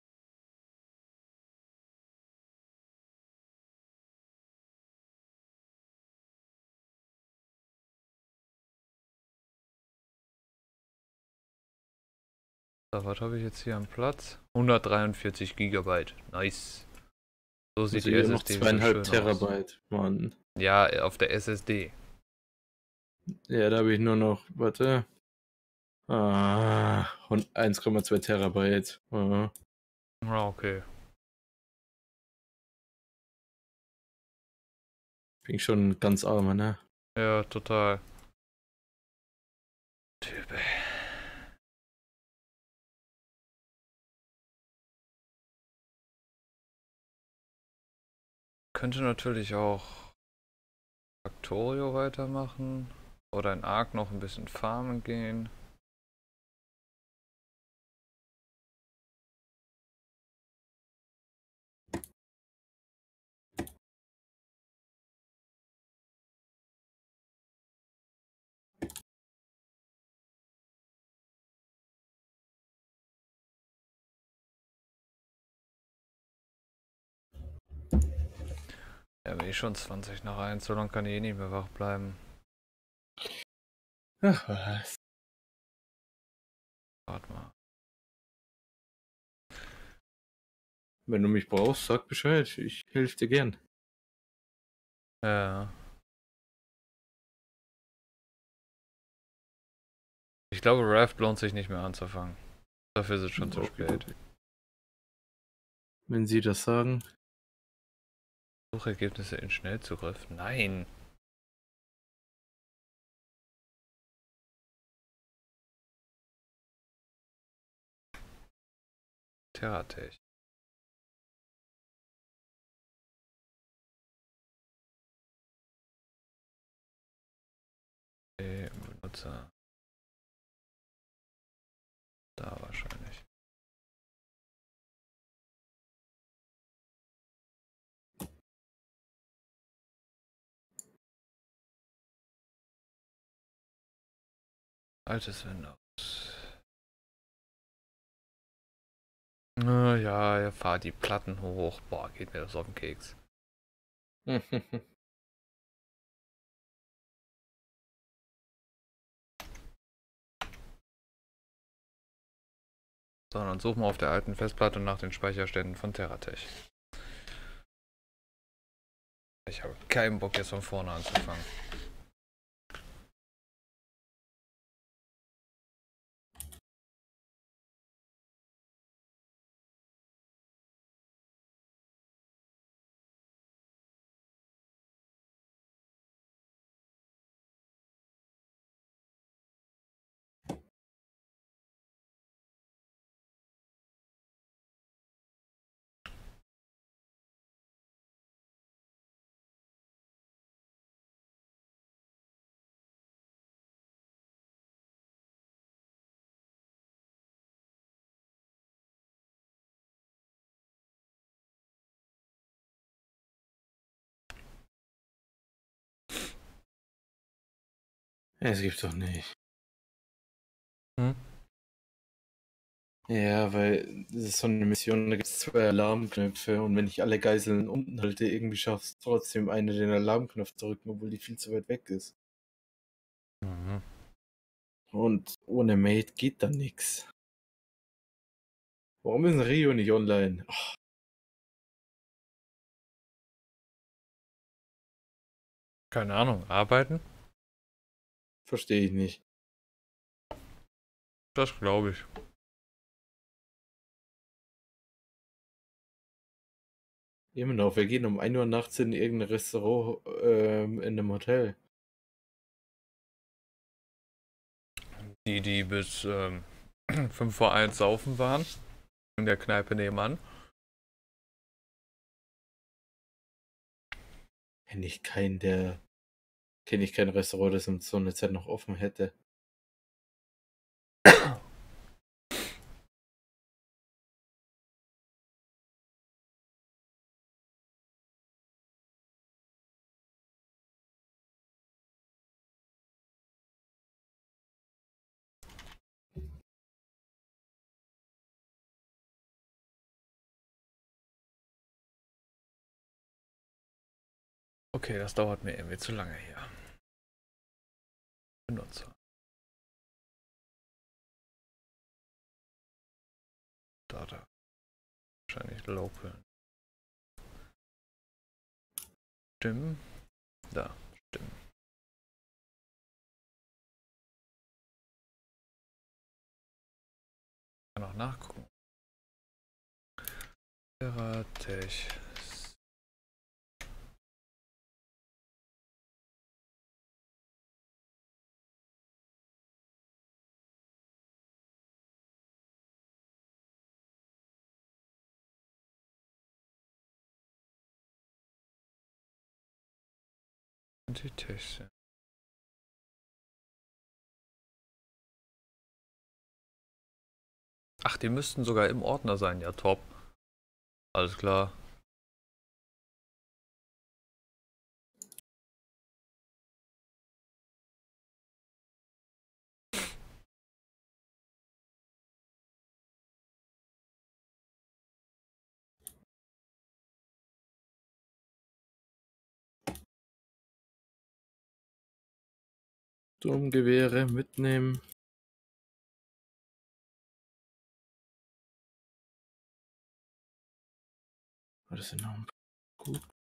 So, was habe ich jetzt hier am Platz? hundertdreiundvierzig Gigabyte. Nice. So sieht Also die hier noch S S D so zweieinhalb schön aus. Terabyte, Mann. Ja, auf der S S D. Ja, da habe ich nur noch, warte. Ah, und eins Komma zwei Terabyte. Ah, Ah, okay. bin ich schon ganz armer, ne? Ja, total. Typ, ey. Könnte natürlich auch Factorio weitermachen. Oder in Ark noch ein bisschen farmen gehen. Ja, bin ich schon zwanzig nach eins, so lange kann ich eh nicht mehr wach bleiben. Ach was. Warte mal. Wenn du mich brauchst, sag Bescheid. Ich helfe dir gern. Ja. Ich glaube, Raft lohnt sich nicht mehr anzufangen. Dafür ist es schon zu Okay. spät. Wenn sie das sagen. Suchergebnisse in Schnellzugriff? Nein. Terratech. Okay, Benutzer. Da wahrscheinlich. Altes Windows. Na ja, er fahrt die Platten hoch. Boah, geht mir das auf den Keks. So, dann suchen wir auf der alten Festplatte nach den Speicherständen von Terratech. Ich habe keinen Bock, jetzt von vorne anzufangen. Es gibt's doch nicht. Hm? Ja, weil das ist so eine Mission, da gibt es zwei Alarmknöpfe und wenn ich alle Geiseln unten halte, irgendwie schaffst du trotzdem eine den Alarmknopf zu drücken, obwohl die viel zu weit weg ist. Mhm. Und ohne Mate geht da nichts. Warum ist ein Rio nicht online? Ach, Keine Ahnung, arbeiten? verstehe ich nicht. Das glaube ich. Immer noch, wir gehen um ein Uhr nachts in irgendein Restaurant ähm, in einem Hotel. Die, die bis ähm, fünf vor eins saufen waren. In der Kneipe nebenan. Kenne ich keinen, der. Kenne ich kein Restaurant, das um so eine Zeit noch offen hätte. Okay, das dauert mir irgendwie zu lange hier. Benutzer. Data. Wahrscheinlich local. Stimmen. Da, stimmen. Ich kann auch nachgucken. Terratech. Die Technik. Ach, die müssten sogar im Ordner sein, ja top. Alles klar. Sturmgewehre mitnehmen. War das enorm gut?